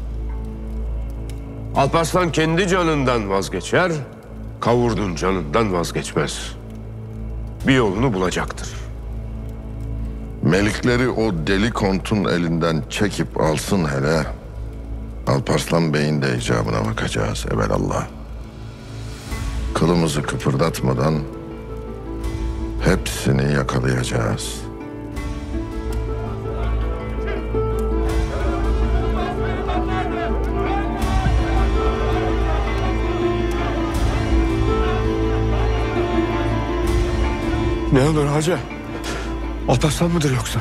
Alparslan kendi canından vazgeçer, Kavurt'un canından vazgeçmez. Bir yolunu bulacaktır. Melikleri o deli kontun elinden çekip alsın hele. Alparslan Bey'in de icabına bakacağız evelallah. Kılımızı kıpırdatmadan hepsini yakalayacağız. Ne olur hacı? Alparslan mıdır yoksa?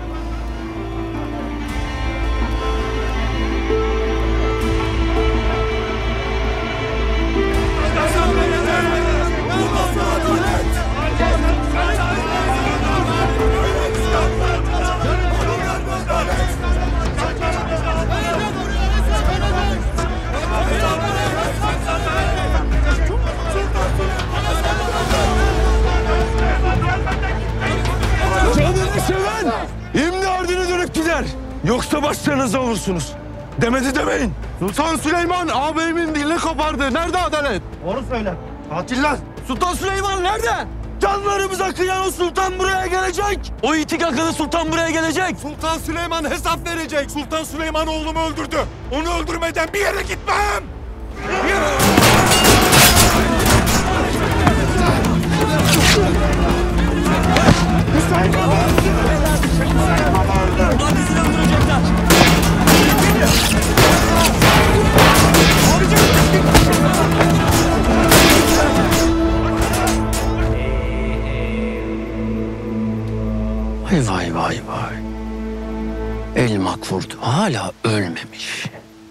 Yoksa başlarınıza olursunuz. Demedi demeyin. Sultan Süleyman ağabeyimin dilini kopardı. Nerede adalet? Doğru söyle. Katiller. Sultan Süleyman nerede? Can Canlarımıza kıyan o sultan buraya gelecek. O itik akıllı sultan buraya gelecek. Sultan Süleyman hesap verecek. Sultan Süleyman oğlumu öldürdü. Onu öldürmeden bir yere gitmem. Hüseyin baba öldü. Hüseyin baba öldü. Ulan bizi öldürecekler. Vay vay vay vay. El Makfurt hala ölmemiş.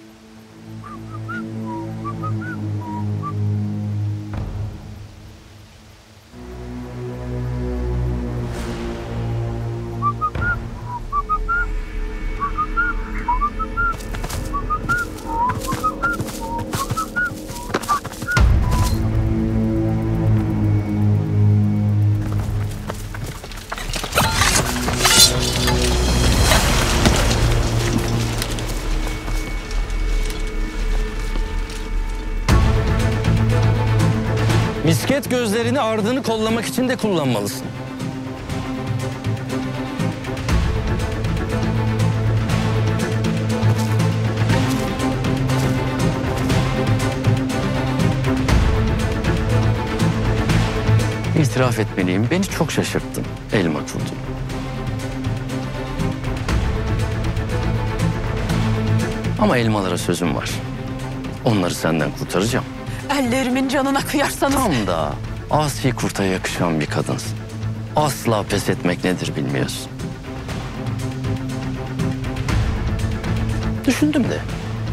Misket gözlerini ardını kollamak için de kullanmalısın. İtiraf etmeliyim, beni çok şaşırttın El Makfurt'um. Ama elmalara sözüm var. Onları senden kurtaracağım. Ellerimin canına kıyarsanız... Tam da asi kurta yakışan bir kadınsın. Asla pes etmek nedir bilmiyorsun. Düşündüm de.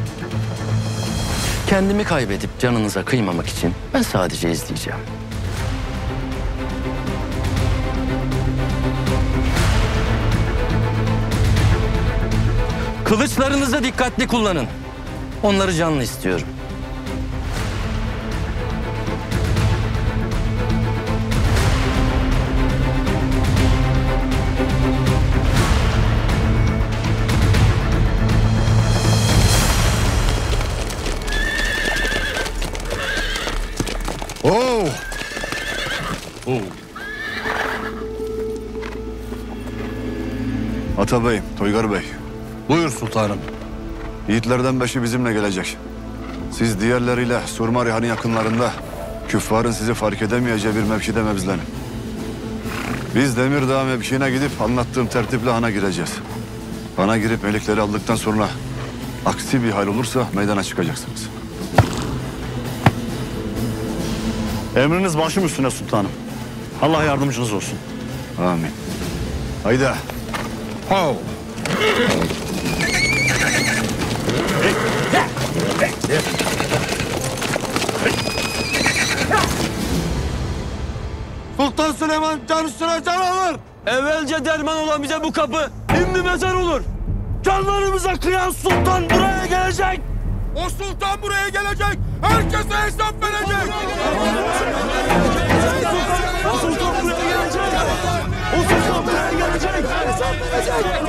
Kendimi kaybedip canınıza kıymamak için ben sadece izleyeceğim. Kılıçlarınızı dikkatli kullanın. Onları canlı istiyorum. Oo! Oo! Atabeyim, Toygar Bey. Buyur sultanım. Yiğitlerden beşi bizimle gelecek. Siz diğerleriyle Surmari Hanı yakınlarında küffarın sizi fark edemeyeceği bir mevkide mevzilenin. Biz Demirdağ mevkiine gidip anlattığım tertiple hana gireceğiz. Hana girip melikleri aldıktan sonra aksi bir hal olursa meydana çıkacaksınız. Emriniz başım üstüne sultanım. Allah yardımcınız olsun. Amin. Haydi. Hav. Sultan Süleyman can üstüne can alır. Evvelce derman olan bize bu kapı şimdi mezar olur. Canlarımıza kıyan sultan buraya gelecek. O sultan buraya gelecek. Herkese hesap verecek. O sultan buraya gelecek. O sultan buraya gelecek. Hesap verecek.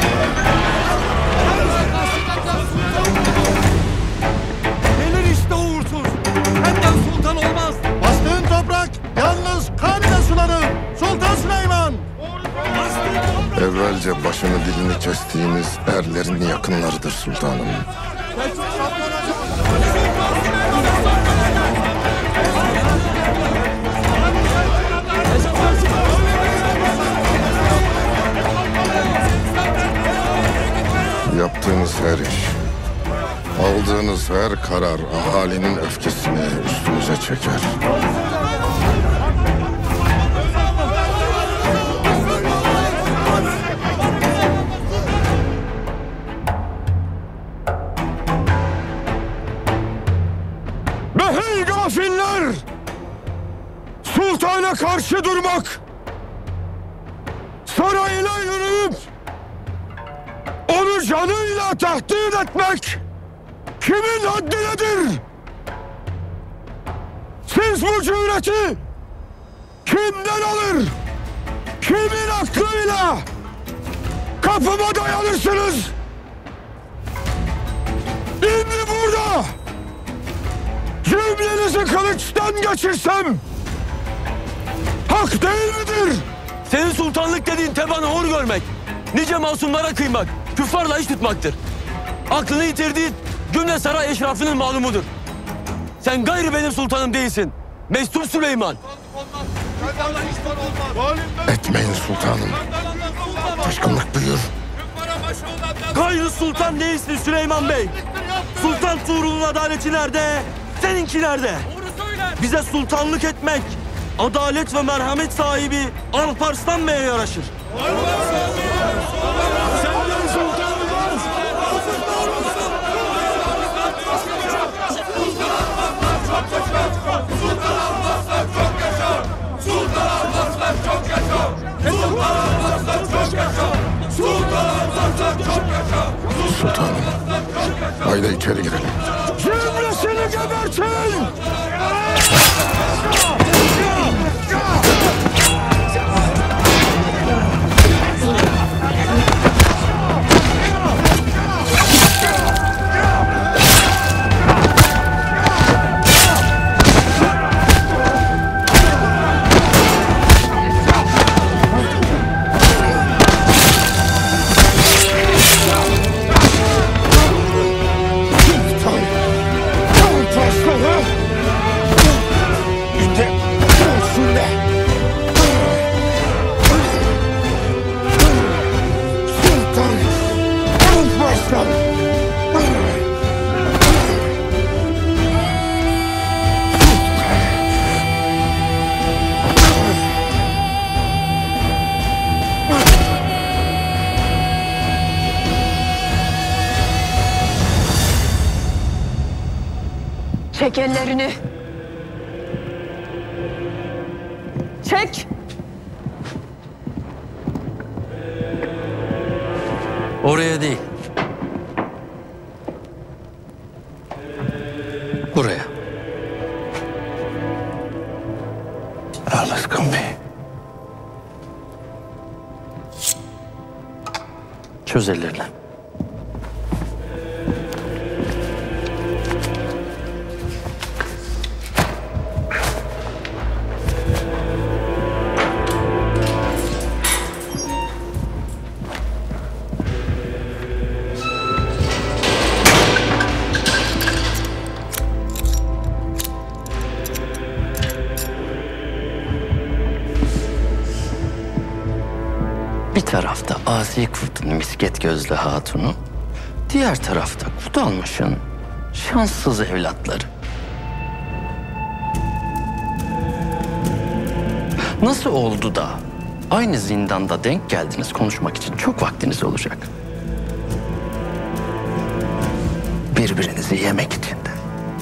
Gelir işte uğursuz. Benden sultan olmaz. Bastığın toprak yalnız kan ile sulanır. Sultan Süleyman. Evvelce başını dilini kestiğiniz erlerin yakınlarıdır sultanım. Yaptığınız her iş, aldığınız her karar ahalinin öfkesini üstünüze çeker. Behey gafiller! Sultana karşı durmak, sarayına yürüyüp onu canıyla tahdit etmek kimin haddinedir? Siz bu cüreti kimden alır? Kimin aklıyla kapıma dayanırsınız? Şimdi burada cümlenizi kılıçtan geçirsem hak değil Sultanlık dediğin tebanı hor görmek, nice masumlara kıymak, küffarla iş tutmaktır. Aklını yitirdiğin cümle saray eşrafının malumudur. Sen gayrı benim sultanım değilsin. Mesut Süleyman. Etmeyin sultanım. Taşkınlık buyur. Gayrı sultan değilsin Süleyman Bey. Sultan Tuğrul'un adaleti nerede? Seninki nerede? Bize sultanlık etmek, adalet ve merhamet sahibi Alparslan Bey'e yaraşır. Senden sultanımız! Sultan Alparslan çok yaşa! Sultan Alparslan çok yaşa! Sultan Alparslan çok yaşa! Sultan Alparslan çok yaşa! Sultanım. Haydi içeri girelim. Cümlesini gebertin! Çek ellerini. Çek. Oraya değil. Buraya. Alparslan Bey. Çöz ellerini. Bir tarafta asi kurtun misket gözlü hatunu, diğer tarafta Kudalmış'ın şanssız evlatları. Nasıl oldu da aynı zindanda denk geldiniz konuşmak için çok vaktiniz olacak. Birbirinizi yemek için de.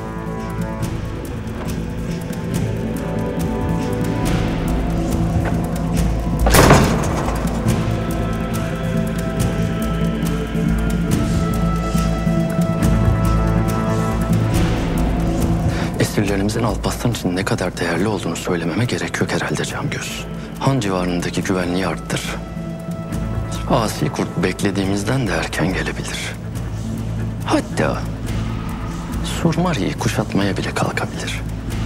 Esirlerimizin Alparslan için ne kadar değerli olduğunu söylememe gerek yok herhalde Camgöz. Han civarındaki güvenliği arttır. Asi kurt beklediğimizden de erken gelebilir. Hatta Surmari'yi kuşatmaya bile kalkabilir.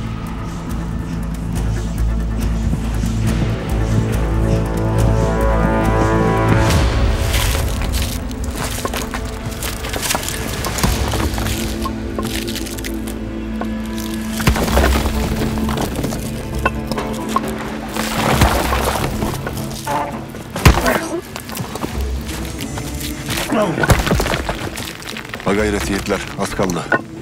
Ha gayret yiğitler, az kaldı.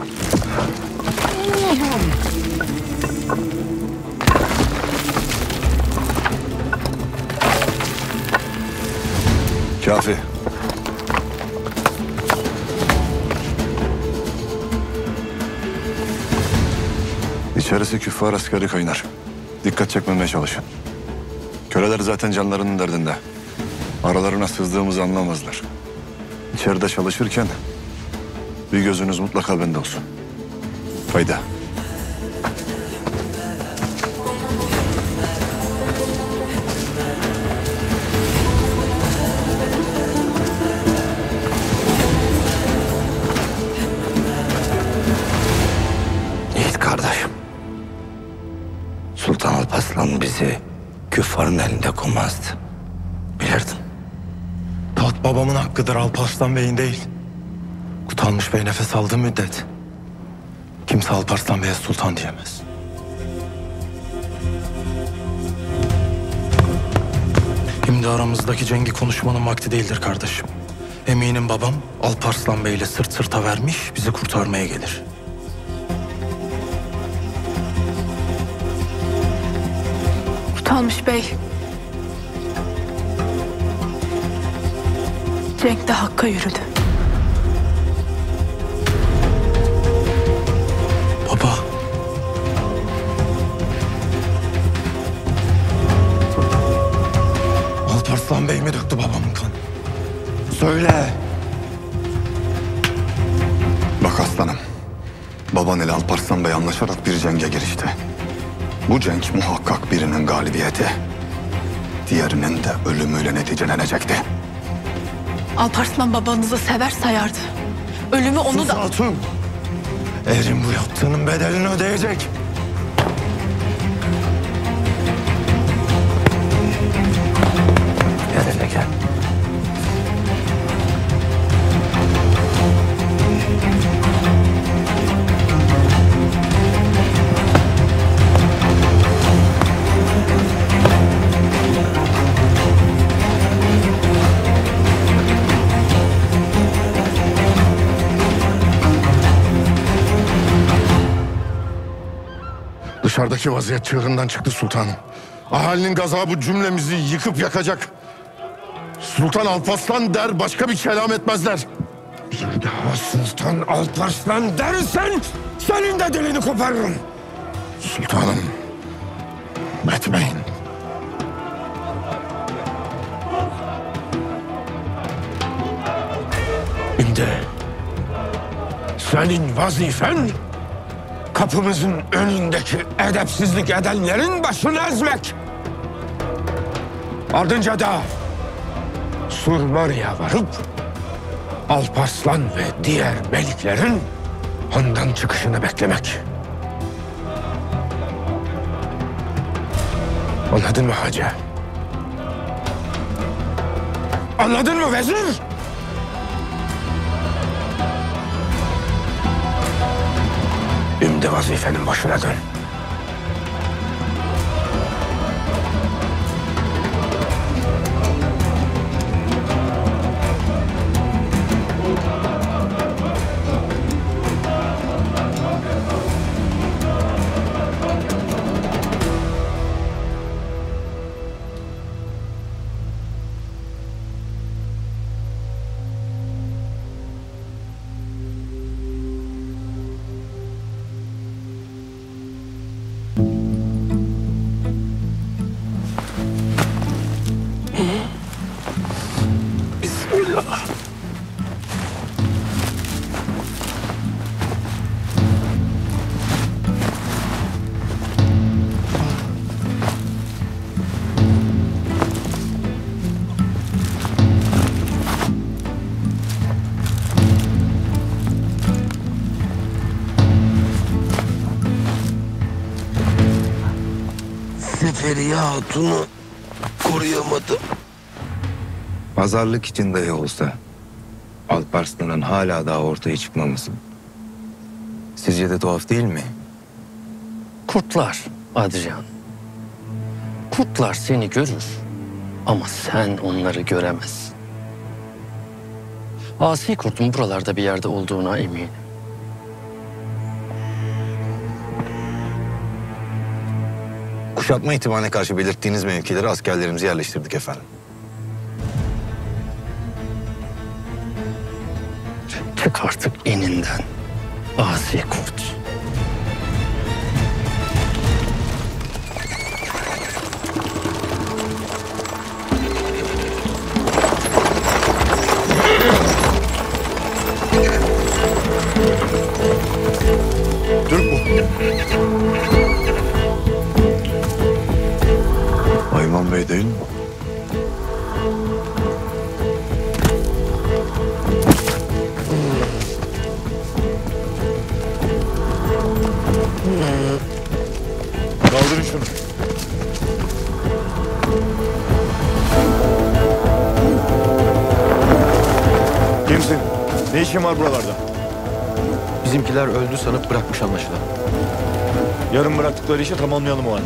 Kafi. İçerisi küffar askeri kaynar. Dikkat çekmemeye çalışın. Köleler zaten canlarının derdinde. Aralarına sızdığımızı anlamazlar. İçeride çalışırken bir gözünüz mutlaka bende olsun. Fayda. Yiğit kardeşim. Sultan Alparslan bizi küffarın elinde koymazdı. yerdin. Taht babamın hakkıdır, Alparslan Bey'in değil. Kutalmış Bey nefes aldığı müddet kimse Alparslan Bey'e sultan diyemez. Şimdi aramızdaki cengi konuşmanın vakti değildir kardeşim. Eminim babam Alparslan Bey'le sırt sırta vermiş, bizi kurtarmaya gelir. Kutalmış Bey. Cenk de Hakk'a yürüdü. Baba. Alparslan Bey mi döktü babamın kanı? Söyle. Bak aslanım. Baban ile Alparslan Bey anlaşarak bir cenge girişti. Bu cenk muhakkak birinin galibiyeti, diğerinin de ölümüyle neticelenecekti. Alparslan babanızı sever sayardı. Ölümü onu Sus da... Hatun. Erim bu yaptığının bedelini ödeyecek. Gel hele gel. Dışarıdaki vaziyet çığırından çıktı sultanım. Ahalinin gazabı cümlemizi yıkıp yakacak. Sultan Alparslan der, başka bir kelam etmezler. Bir daha Sultan Alparslan dersen senin de dilini koparırım. Sultanım, etmeyin. Şimdi senin vazifen kapımızın önündeki edepsizlik edenlerin başını ezmek. Ardınca da Surmari'ye varıp Alparslan ve diğer meliklerin handan çıkışını beklemek. Anladın mı hacı? Anladın mı vezir? Şimdi vazifenin başına dön. Bismillah. Seferiye Hatun'u koruyamadım. Pazarlık için dahi olsa Alparslan'ın hala daha ortaya çıkmaması sizce de tuhaf değil mi? Kurtlar Adrian. Kurtlar seni görür ama sen onları göremezsin. Asi kurtun buralarda bir yerde olduğuna eminim. Kuşatma ihtimaline karşı belirttiğiniz mevkilere askerlerimizi yerleştirdik efendim. Çık artık eninden asi kurt. Türk bu. Ayman Bey değil mi? Kaldırın şunu. Ne işin var buralarda? Bizimkiler öldü sanıp bırakmış anlaşılan. Yarın bıraktıkları işi tamamlayalım o halde.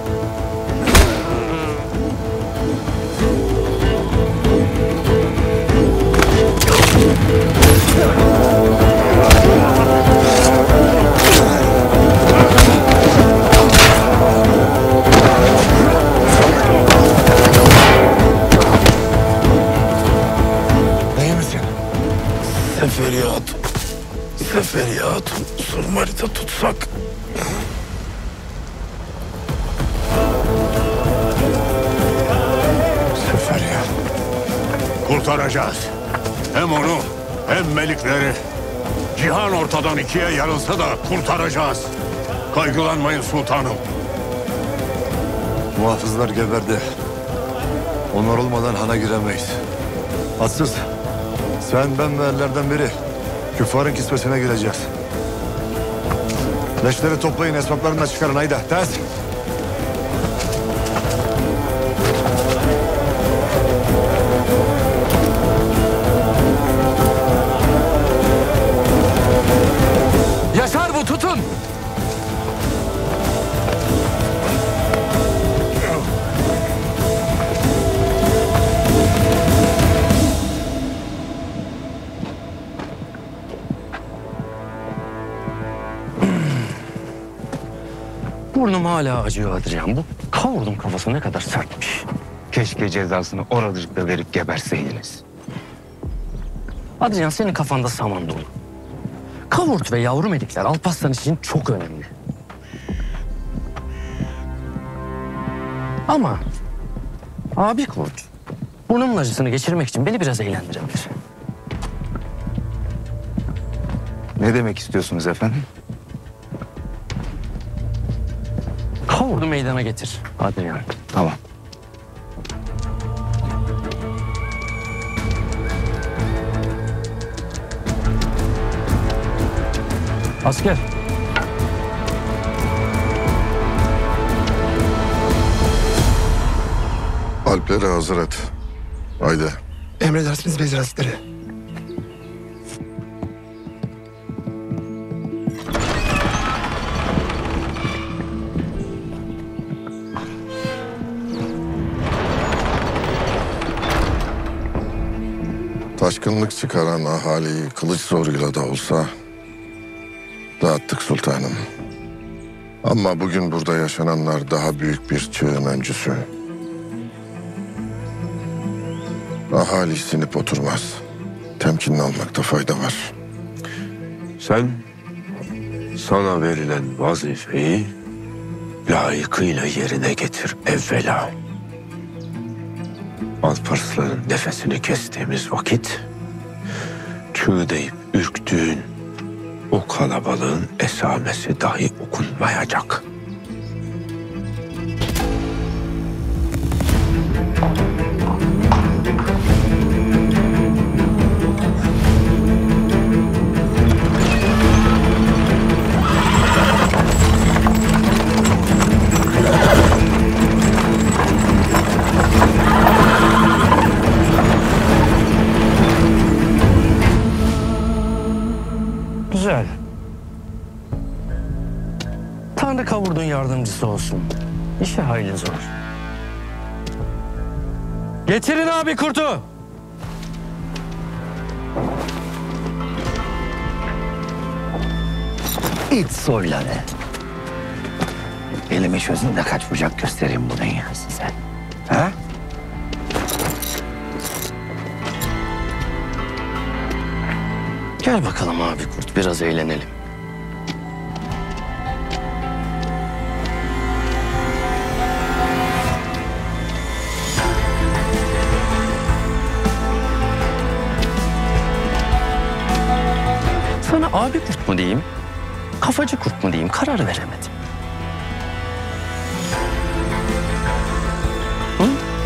İyi misin? Seferiye Hatun. Seferiye Hatun. Surmarita tutsak. Seferiye. Kurtaracağız. Hem onu hem melikleri. Cihan ortadan ikiye yarılsa da kurtaracağız. Kaygılanmayın sultanım. Muhafızlar geberdi. Onlar olmadan hana giremeyiz. Atsız, sen ben ve erlerden biri küffarın kisvesine gireceğiz. Leşleri toplayın, esvaplarını da çıkarın haydi. Tez! Yaşar bu, tutun! Burnum hala acıyor Adrian. Bu kavurdum kafası ne kadar sertmiş. Keşke cezasını oracıkta verip geberseydiniz. Adrian senin kafanda saman dolu. Kavurt ve yavru medikler Alparslan için çok önemli. Ama abi kurt burnumun acısını geçirmek için beni biraz eğlendirebilir. Ne demek istiyorsunuz efendim? Kavurdu meydana getir Adrian. Tamam. Asker. Alpleri hazır et. Haydi. Emredersiniz Vezir Hazretleri. Taşkınlık çıkaran ahaliyi kılıç zoruyla da olsa dağıttık sultanım. Ama bugün burada yaşananlar daha büyük bir çığın öncüsü. Ahali sinip oturmaz. Temkinli olmakta fayda var. Sen sana verilen vazifeyi layıkıyla yerine getir evvela. Alparslan'ın nefesini kestiğimiz vakit çığ deyip ürktüğün o kalabalığın esamesi dahi okunmayacak. Güzel. Tanrı kavurdun yardımcısı olsun. İşi hayli zor. Getirin abi kurtu. İt soyları. Elimi çözün de kaç bucak göstereyim bu dünya size. Ha? Gel bakalım abi kurt, biraz eğlenelim. Sana abi kurt mu diyeyim, kafacı kurt mu diyeyim karar veremedim. Hı?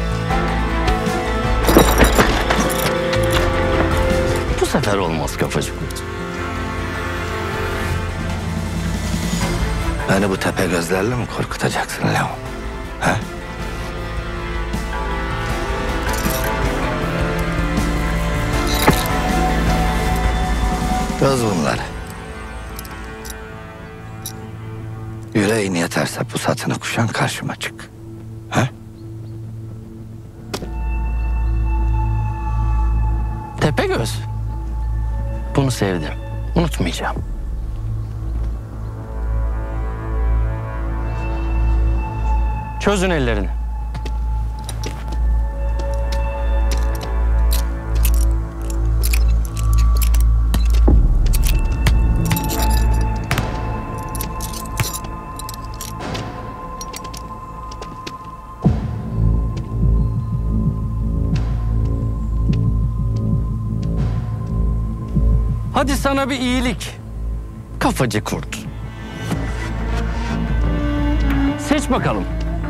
Bu sefer olmaz kafacı kurt. Beni bu tepe gözlerle mi korkutacaksın Leon? Ha? Çöz bunları. Yüreğin yeterse pusatını kuşan karşıma çık. Ha? Tepegöz. Bunu sevdim. Unutmayacağım. Çözün ellerini. Hadi sana bir iyilik. Kafacı kurt. Seç bakalım.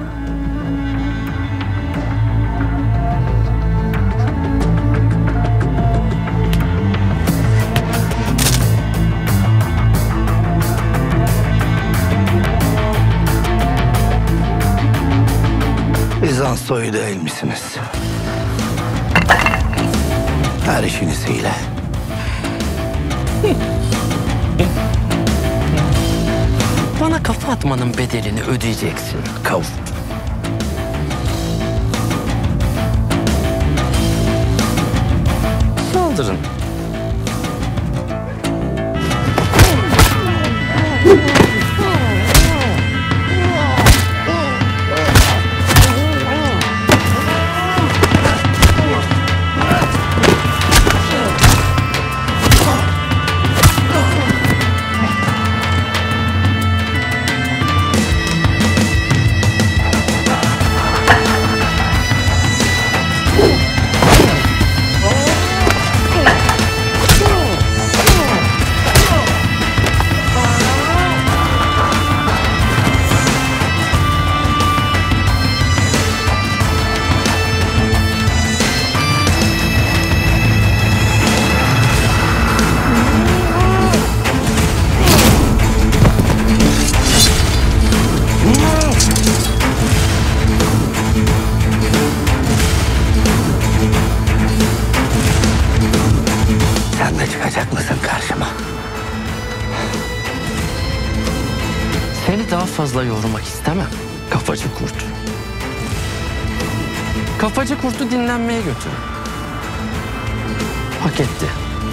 Bizans soyu değil misiniz? Her işiniz hile. Bana kafa atmanın bedelini ödeyeceksin kavut. Saldırın. Seni daha fazla yormak istemem kafacı kurt. Kafacı kurtu dinlenmeye götür. Hak etti.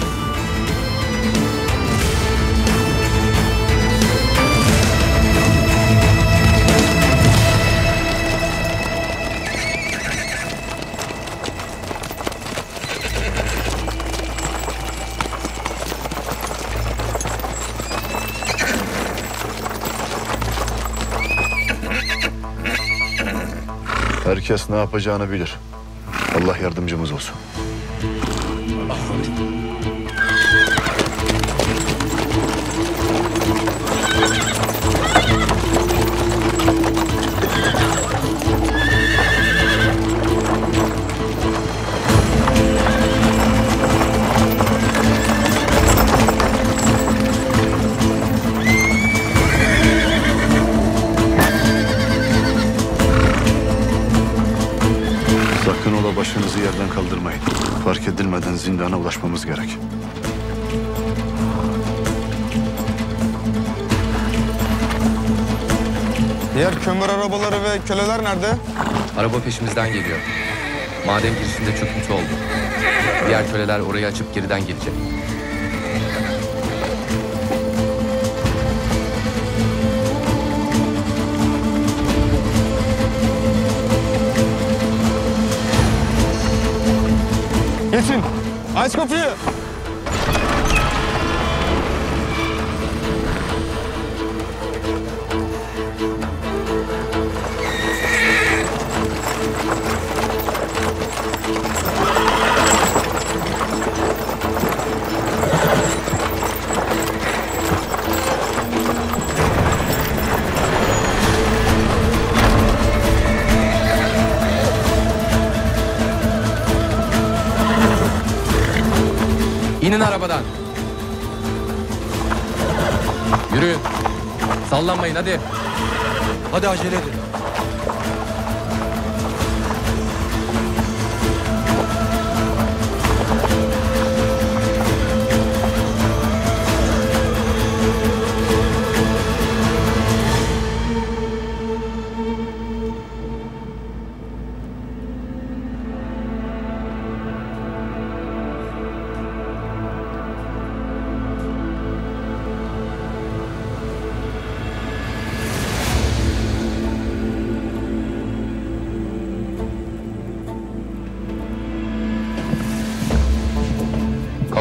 Herkes ne yapacağını bilir. Allah yardımcımız olsun. Sakın ola başınızı yerden kaldırmayın. Fark edilmeden zindana ulaşmamız gerek. Diğer kömür arabaları ve köleler nerede? Araba peşimizden geliyor. Maden girişinde çöküntü oldu. Diğer köleler orayı açıp geriden gelecek. Geçin. Aç kapıyı. İnin arabadan. Yürüyün. Sallanmayın hadi. Hadi acele edin.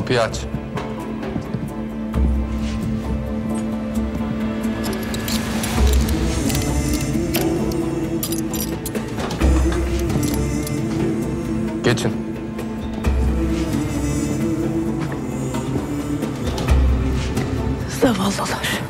Kapıyı aç. Geçin. Zavallılar.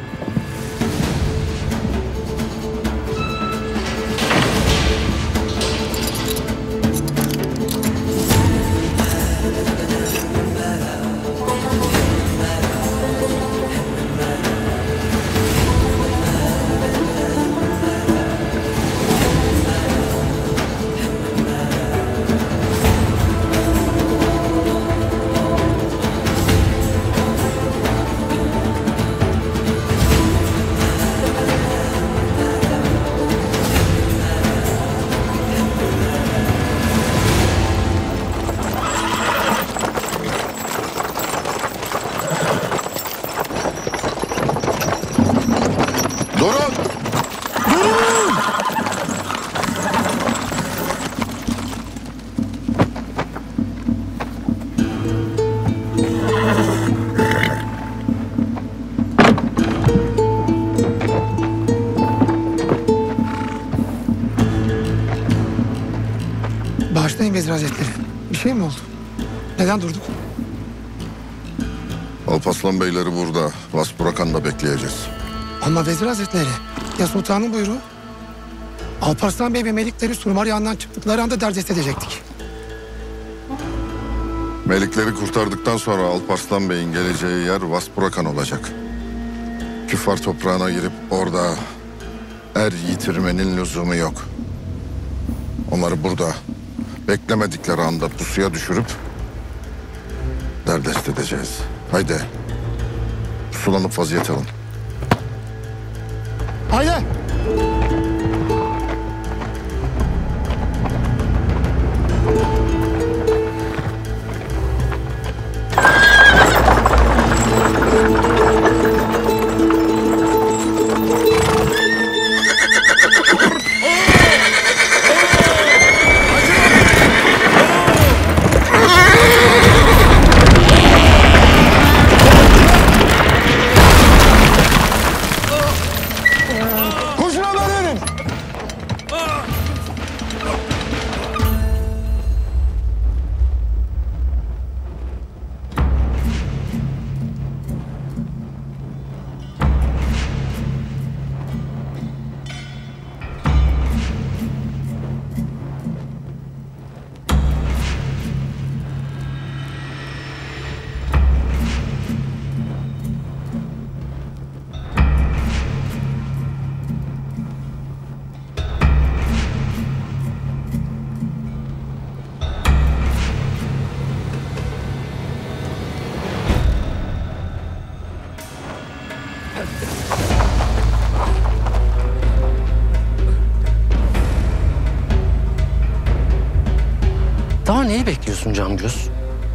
Durun! Durun! Bağışlayın Vezir Hazretleri. Bir şey mi oldu? Neden durduk? Alparslan Beyleri burada. Vaspurakan'da bekleyeceğiz. Ama Vezir Hazretleri, ya sultanın buyruğu? Alparslan Bey ve Melikleri Surmaryan'dan çıktıkları anda derdest edecektik. Melikleri kurtardıktan sonra Alparslan Bey'in geleceği yer Vaspurakan olacak. Küffar toprağına girip orada er yitirmenin lüzumu yok. Onları burada beklemedikleri anda pusuya düşürüp derdest edeceğiz. Haydi sulanıp vaziyet alın. Haydi! Koşun haber verin. Daha neyi bekliyorsun Camgöz?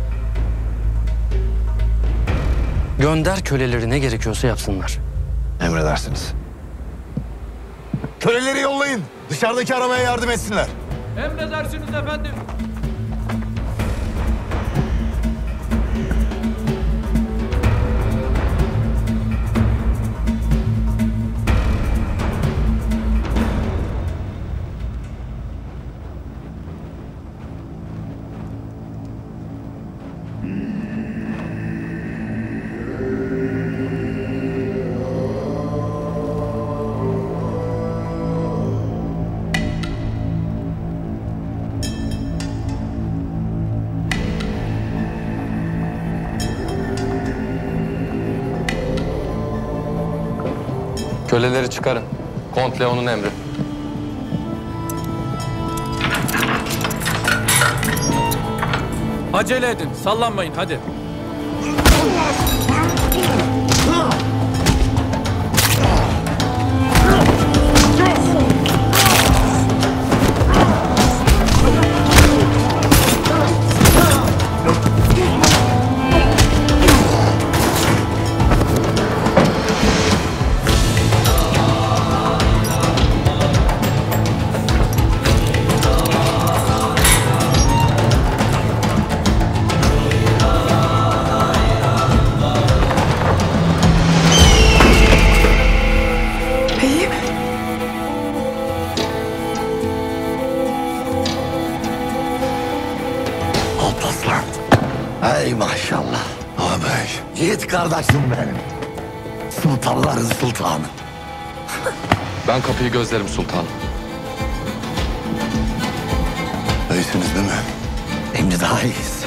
Gönder köleleri ne gerekiyorsa yapsınlar. Emredersiniz. Köleleri yollayın. Dışarıdaki aramaya yardım etsinler. Emredersiniz efendim. Köleleri çıkarın. Kont Leon'un emri. Acele edin. Sallanmayın hadi. Alparslan. Ey maşallah. Ağabey. Yiğit kardeşim benim. Sultanların sultanı. Ben kapıyı gözlerim sultanım. İyisiniz değil mi? Şimdi daha iyiyiz.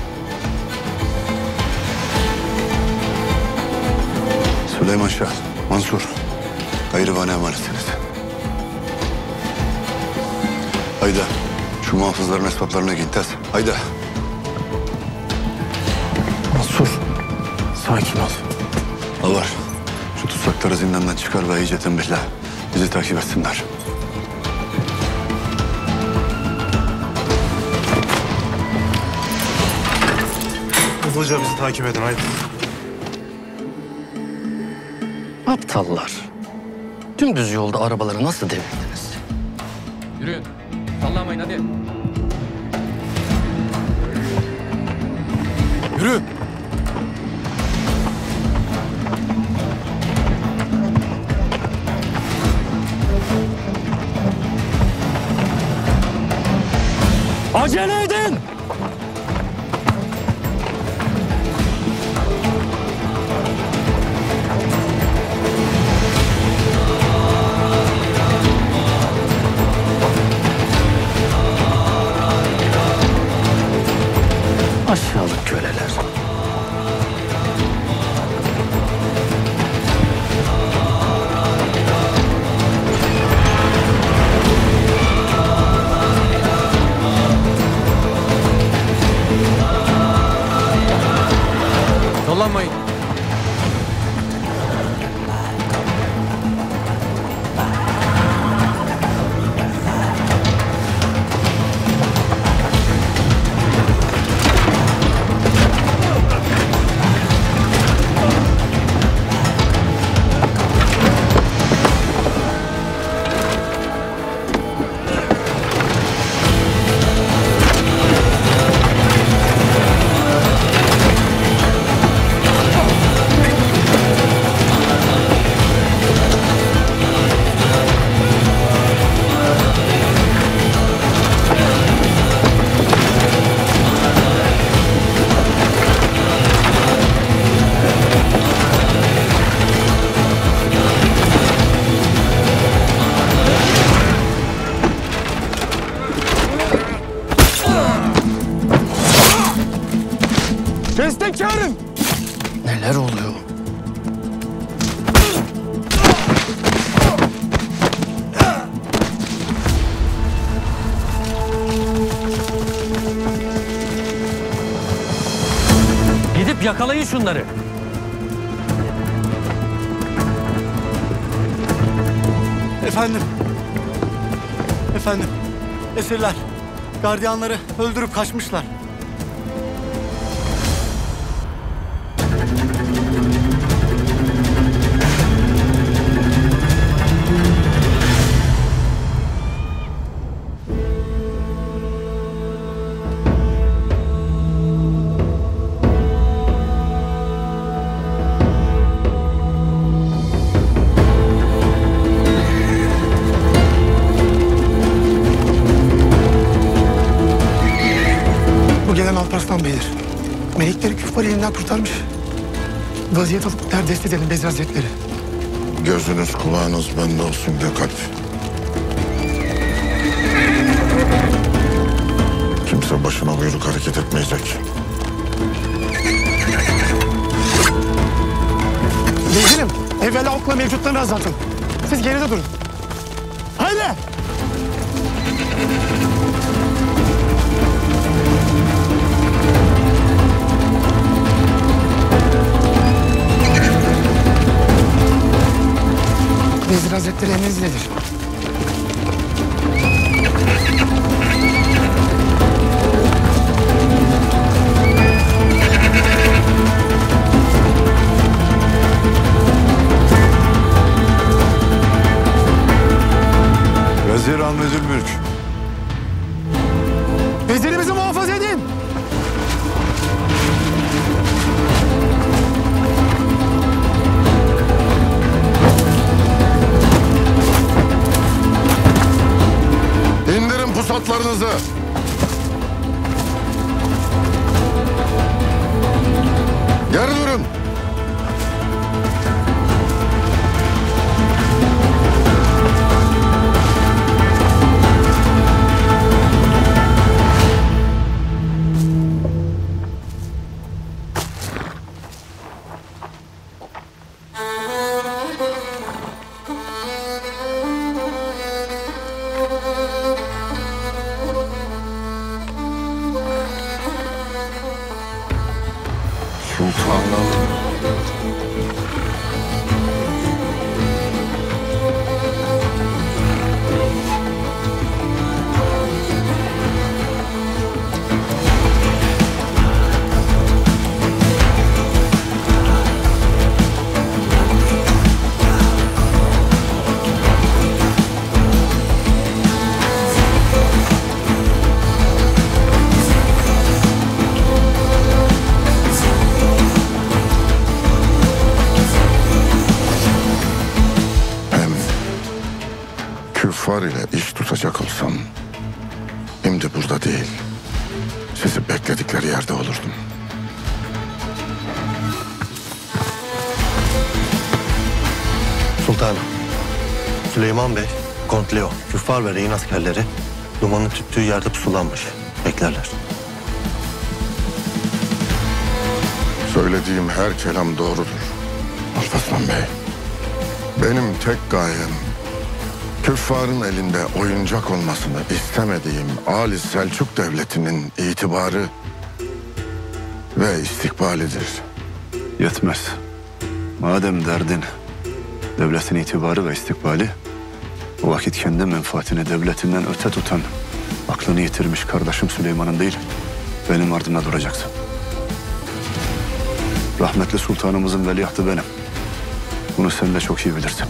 Süleyman Şah, Mansur. Gayrı bana emanetsiniz. Hayda. Şu muhafızların esbaplarına git tez. Hayda. Mansur. Sakin ol. Allah. Şu tutsakları zindandan çıkar ve iyice tembihle. Bizi takip etsinler. Hızlıca bizi takip edin haydi. Aptallar. Dümdüz yolda arabaları nasıl devirdiniz? Yürüyün. Sallamayın hadi. Yürü. Acele edin! Aşağılık köleler. Sallanmayın. Destek çağırın! Neler oluyor? Gidip yakalayın şunları. Efendim. Efendim. Esirler. Gardiyanları öldürüp kaçmışlar. Bu gelen Alparslan Bey'dir. Melikleri küffar elinden kurtarmış. Vaziyet alıp derdest edelim Vezir Hazretleri. Gözünüz kulağınız bende olsun Gökalp. Kimse başına buyruk hareket etmeyecek. Vezirim, evvela okla mevcutlarını azaltın. Siz geride durun. Haydi! Vezir Hazretleri emriniz nedir? Vezir Hamdül Mülk. Vezirimizi muhafaza edin! İndirin pusatlarınızı. Geri durun. Küffar ile iş tutacak olsam şimdi burada değil, sizi bekledikleri yerde olurdum. Sultanım, Süleyman Bey, Kont Leo, küffar ve rehin askerleri dumanın tüttüğü yerde pusulanmış. Beklerler. Söylediğim her kelam doğrudur Alparslan Bey. Benim tek gayem küffarın elinde oyuncak olmasını istemediğim Ali Selçuk Devleti'nin itibarı ve istikbalidir. Yetmez. Madem derdin devletin itibarı ve istikbali, o vakit kendi menfaatini devletinden öte tutan, aklını yitirmiş kardeşim Süleyman'ın değil, benim ardımda duracaksın. Rahmetli sultanımızın veliahtı benim. Bunu sen de çok iyi bilirsin.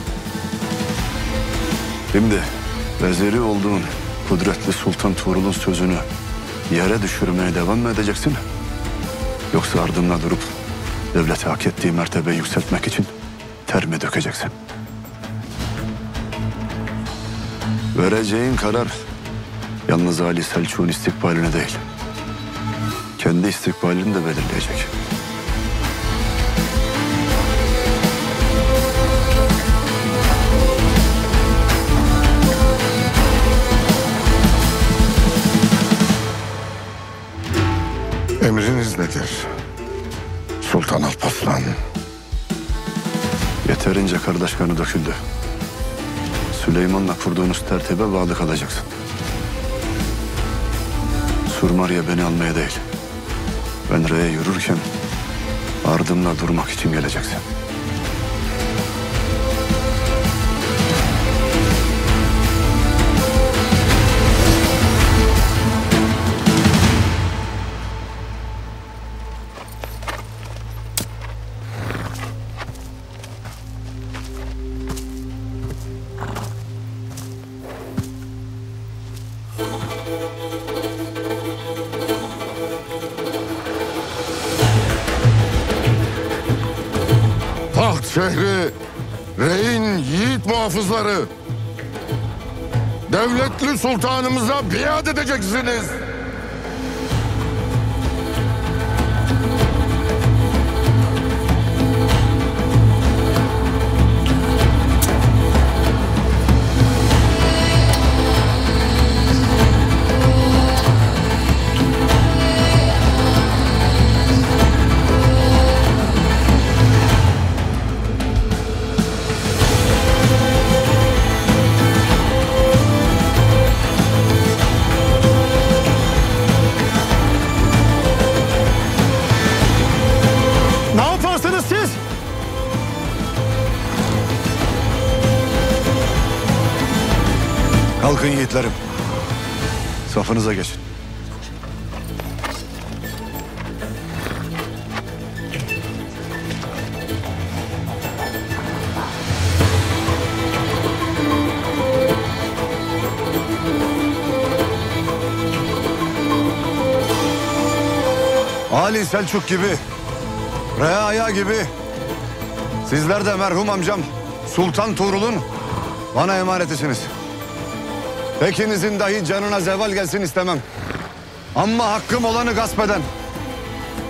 Şimdi veziri olduğun kudretli Sultan Tuğrul'un sözünü yere düşürmeye devam mı edeceksin? Yoksa ardımda durup devlete hak ettiği mertebeyi yükseltmek için ter mi dökeceksin? Vereceğin karar yalnız Ali Selçuk'un istikbalini değil, kendi istikbalini de belirleyecek. Emriniz nedir Sultan Alparslan? Yeterince kardeş kanı döküldü. Süleyman'la kurduğunuz tertibe bağlı kalacaksın. Surmari'ye beni almaya değil, ben Re'ye yürürken ardımda durmak için geleceksin. Taht şehri, rehin yiğit muhafızları, devletli sultanımıza biat edeceksiniz. Kalkın yiğitlerim. Safınıza geçin. Ali Selçuk gibi, Reaya gibi, sizler de merhum amcam Sultan Tuğrul'un bana emanetisiniz. Pekinizin dahi canına zeval gelsin istemem. Ama hakkım olanı gasp eden,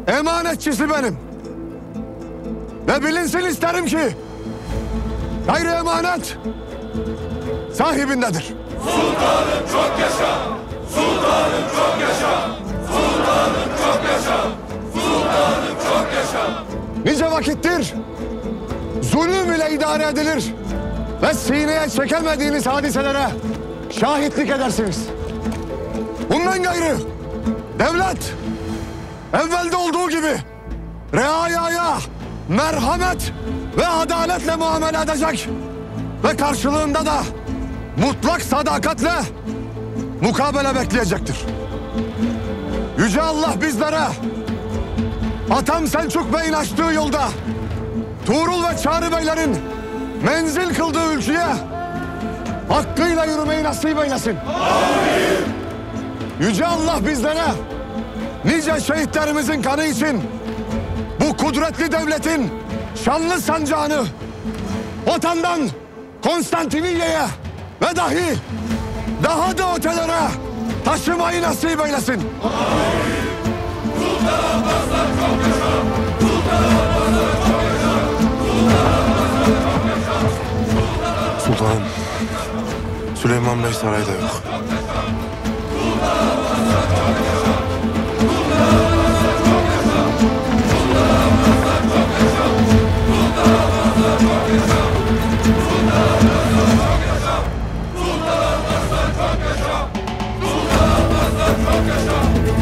emanetçisi benim. Ve bilinsin isterim ki gayrı emanet sahibindedir. Sultanım çok yaşa! Sultanım çok yaşa! Sultanım çok yaşa! Sultanım çok yaşa! Nice vakittir zulüm ile idare edilir ve sineye çekemediğiniz hadiselere şahitlik edersiniz. Bundan gayrı devlet evvelde olduğu gibi reayaya merhamet ve adaletle muamele edecek ve karşılığında da mutlak sadakatle mukabele bekleyecektir. Yüce Allah bizlere Atam Selçuk Bey'in açtığı yolda Tuğrul ve Çağrı Beylerin menzil kıldığı ülkeye hakkıyla yürümeyi nasip eylesin. Amin. Yüce Allah bizlere nice şehitlerimizin kanı için bu kudretli devletin şanlı sancağını vatandan Konstantiniye'ye ve dahi daha da ötelere taşımayı nasip eylesin. Amin. Sultan Alparslan çok yaşa! Sultan Alparslan çok yaşa! Sultan Alparslan çok yaşa! Sultanım, Süleyman Bey sarayda yok. Sultan Alparslan çok yaşa! Sultan Alparslan çok yaşa! Sultan Alparslan çok yaşa! Sultan Alparslan çok yaşa! Sultan Alparslan çok yaşa! Sultan Alparslan çok yaşa! Sultan Alparslan çok yaşa!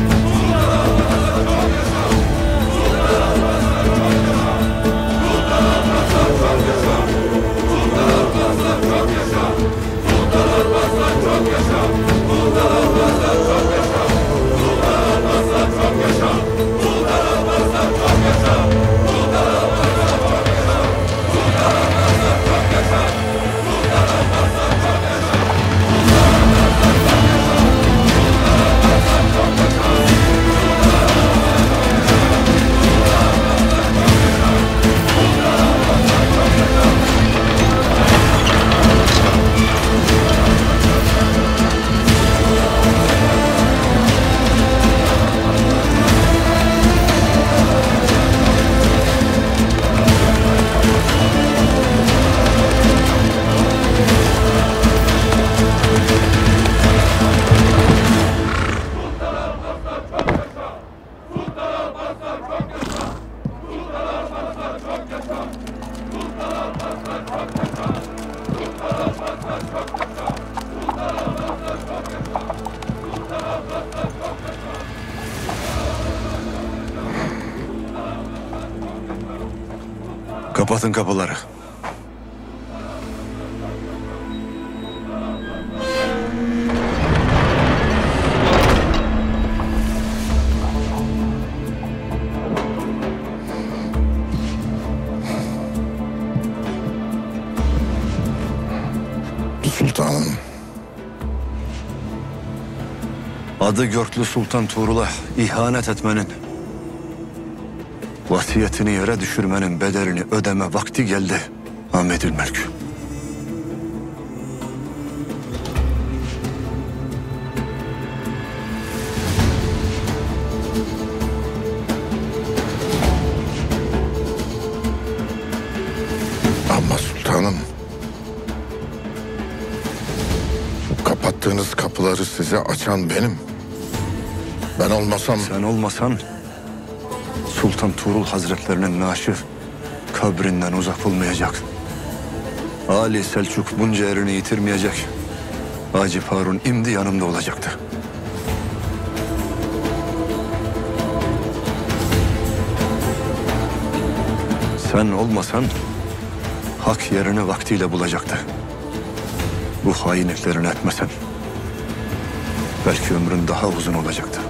Kapatın kapıları. Sultanım. Adı Görklü Sultan Tuğrul'a ihanet etmenin, vasiyetini yere düşürmenin bedelini ödeme vakti geldi Ahmetülmülk. Ama sultanım, bu kapattığınız kapıları size açan benim. Ben olmasam... Sen olmasan Sultan Tuğrul Hazretlerinin naaşı kabrinden uzak olmayacak. Ali Selçuk bunca erini yitirmeyecek. Hacı Harun imdi yanımda olacaktı. Sen olmasan hak yerini vaktiyle bulacaktı. Bu hainliklerini etmesen belki ömrün daha uzun olacaktı.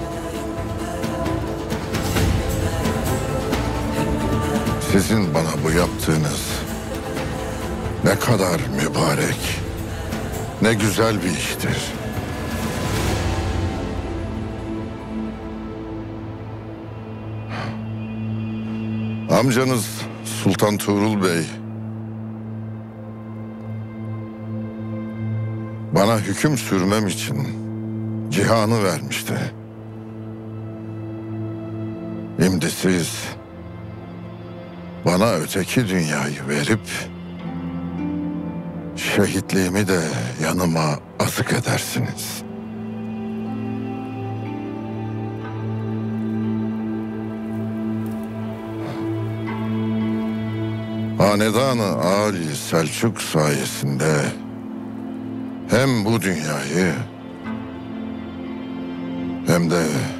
Sizin bana bu yaptığınız ne kadar mübarek, ne güzel bir iştir. Amcanız Sultan Tuğrul Bey bana hüküm sürmem için cihanı vermişti. Şimdi siz bana öteki dünyayı verip şehitliğimi de yanıma azık edersiniz. Hanedan-ı Ali Selçuk sayesinde hem bu dünyayı hem de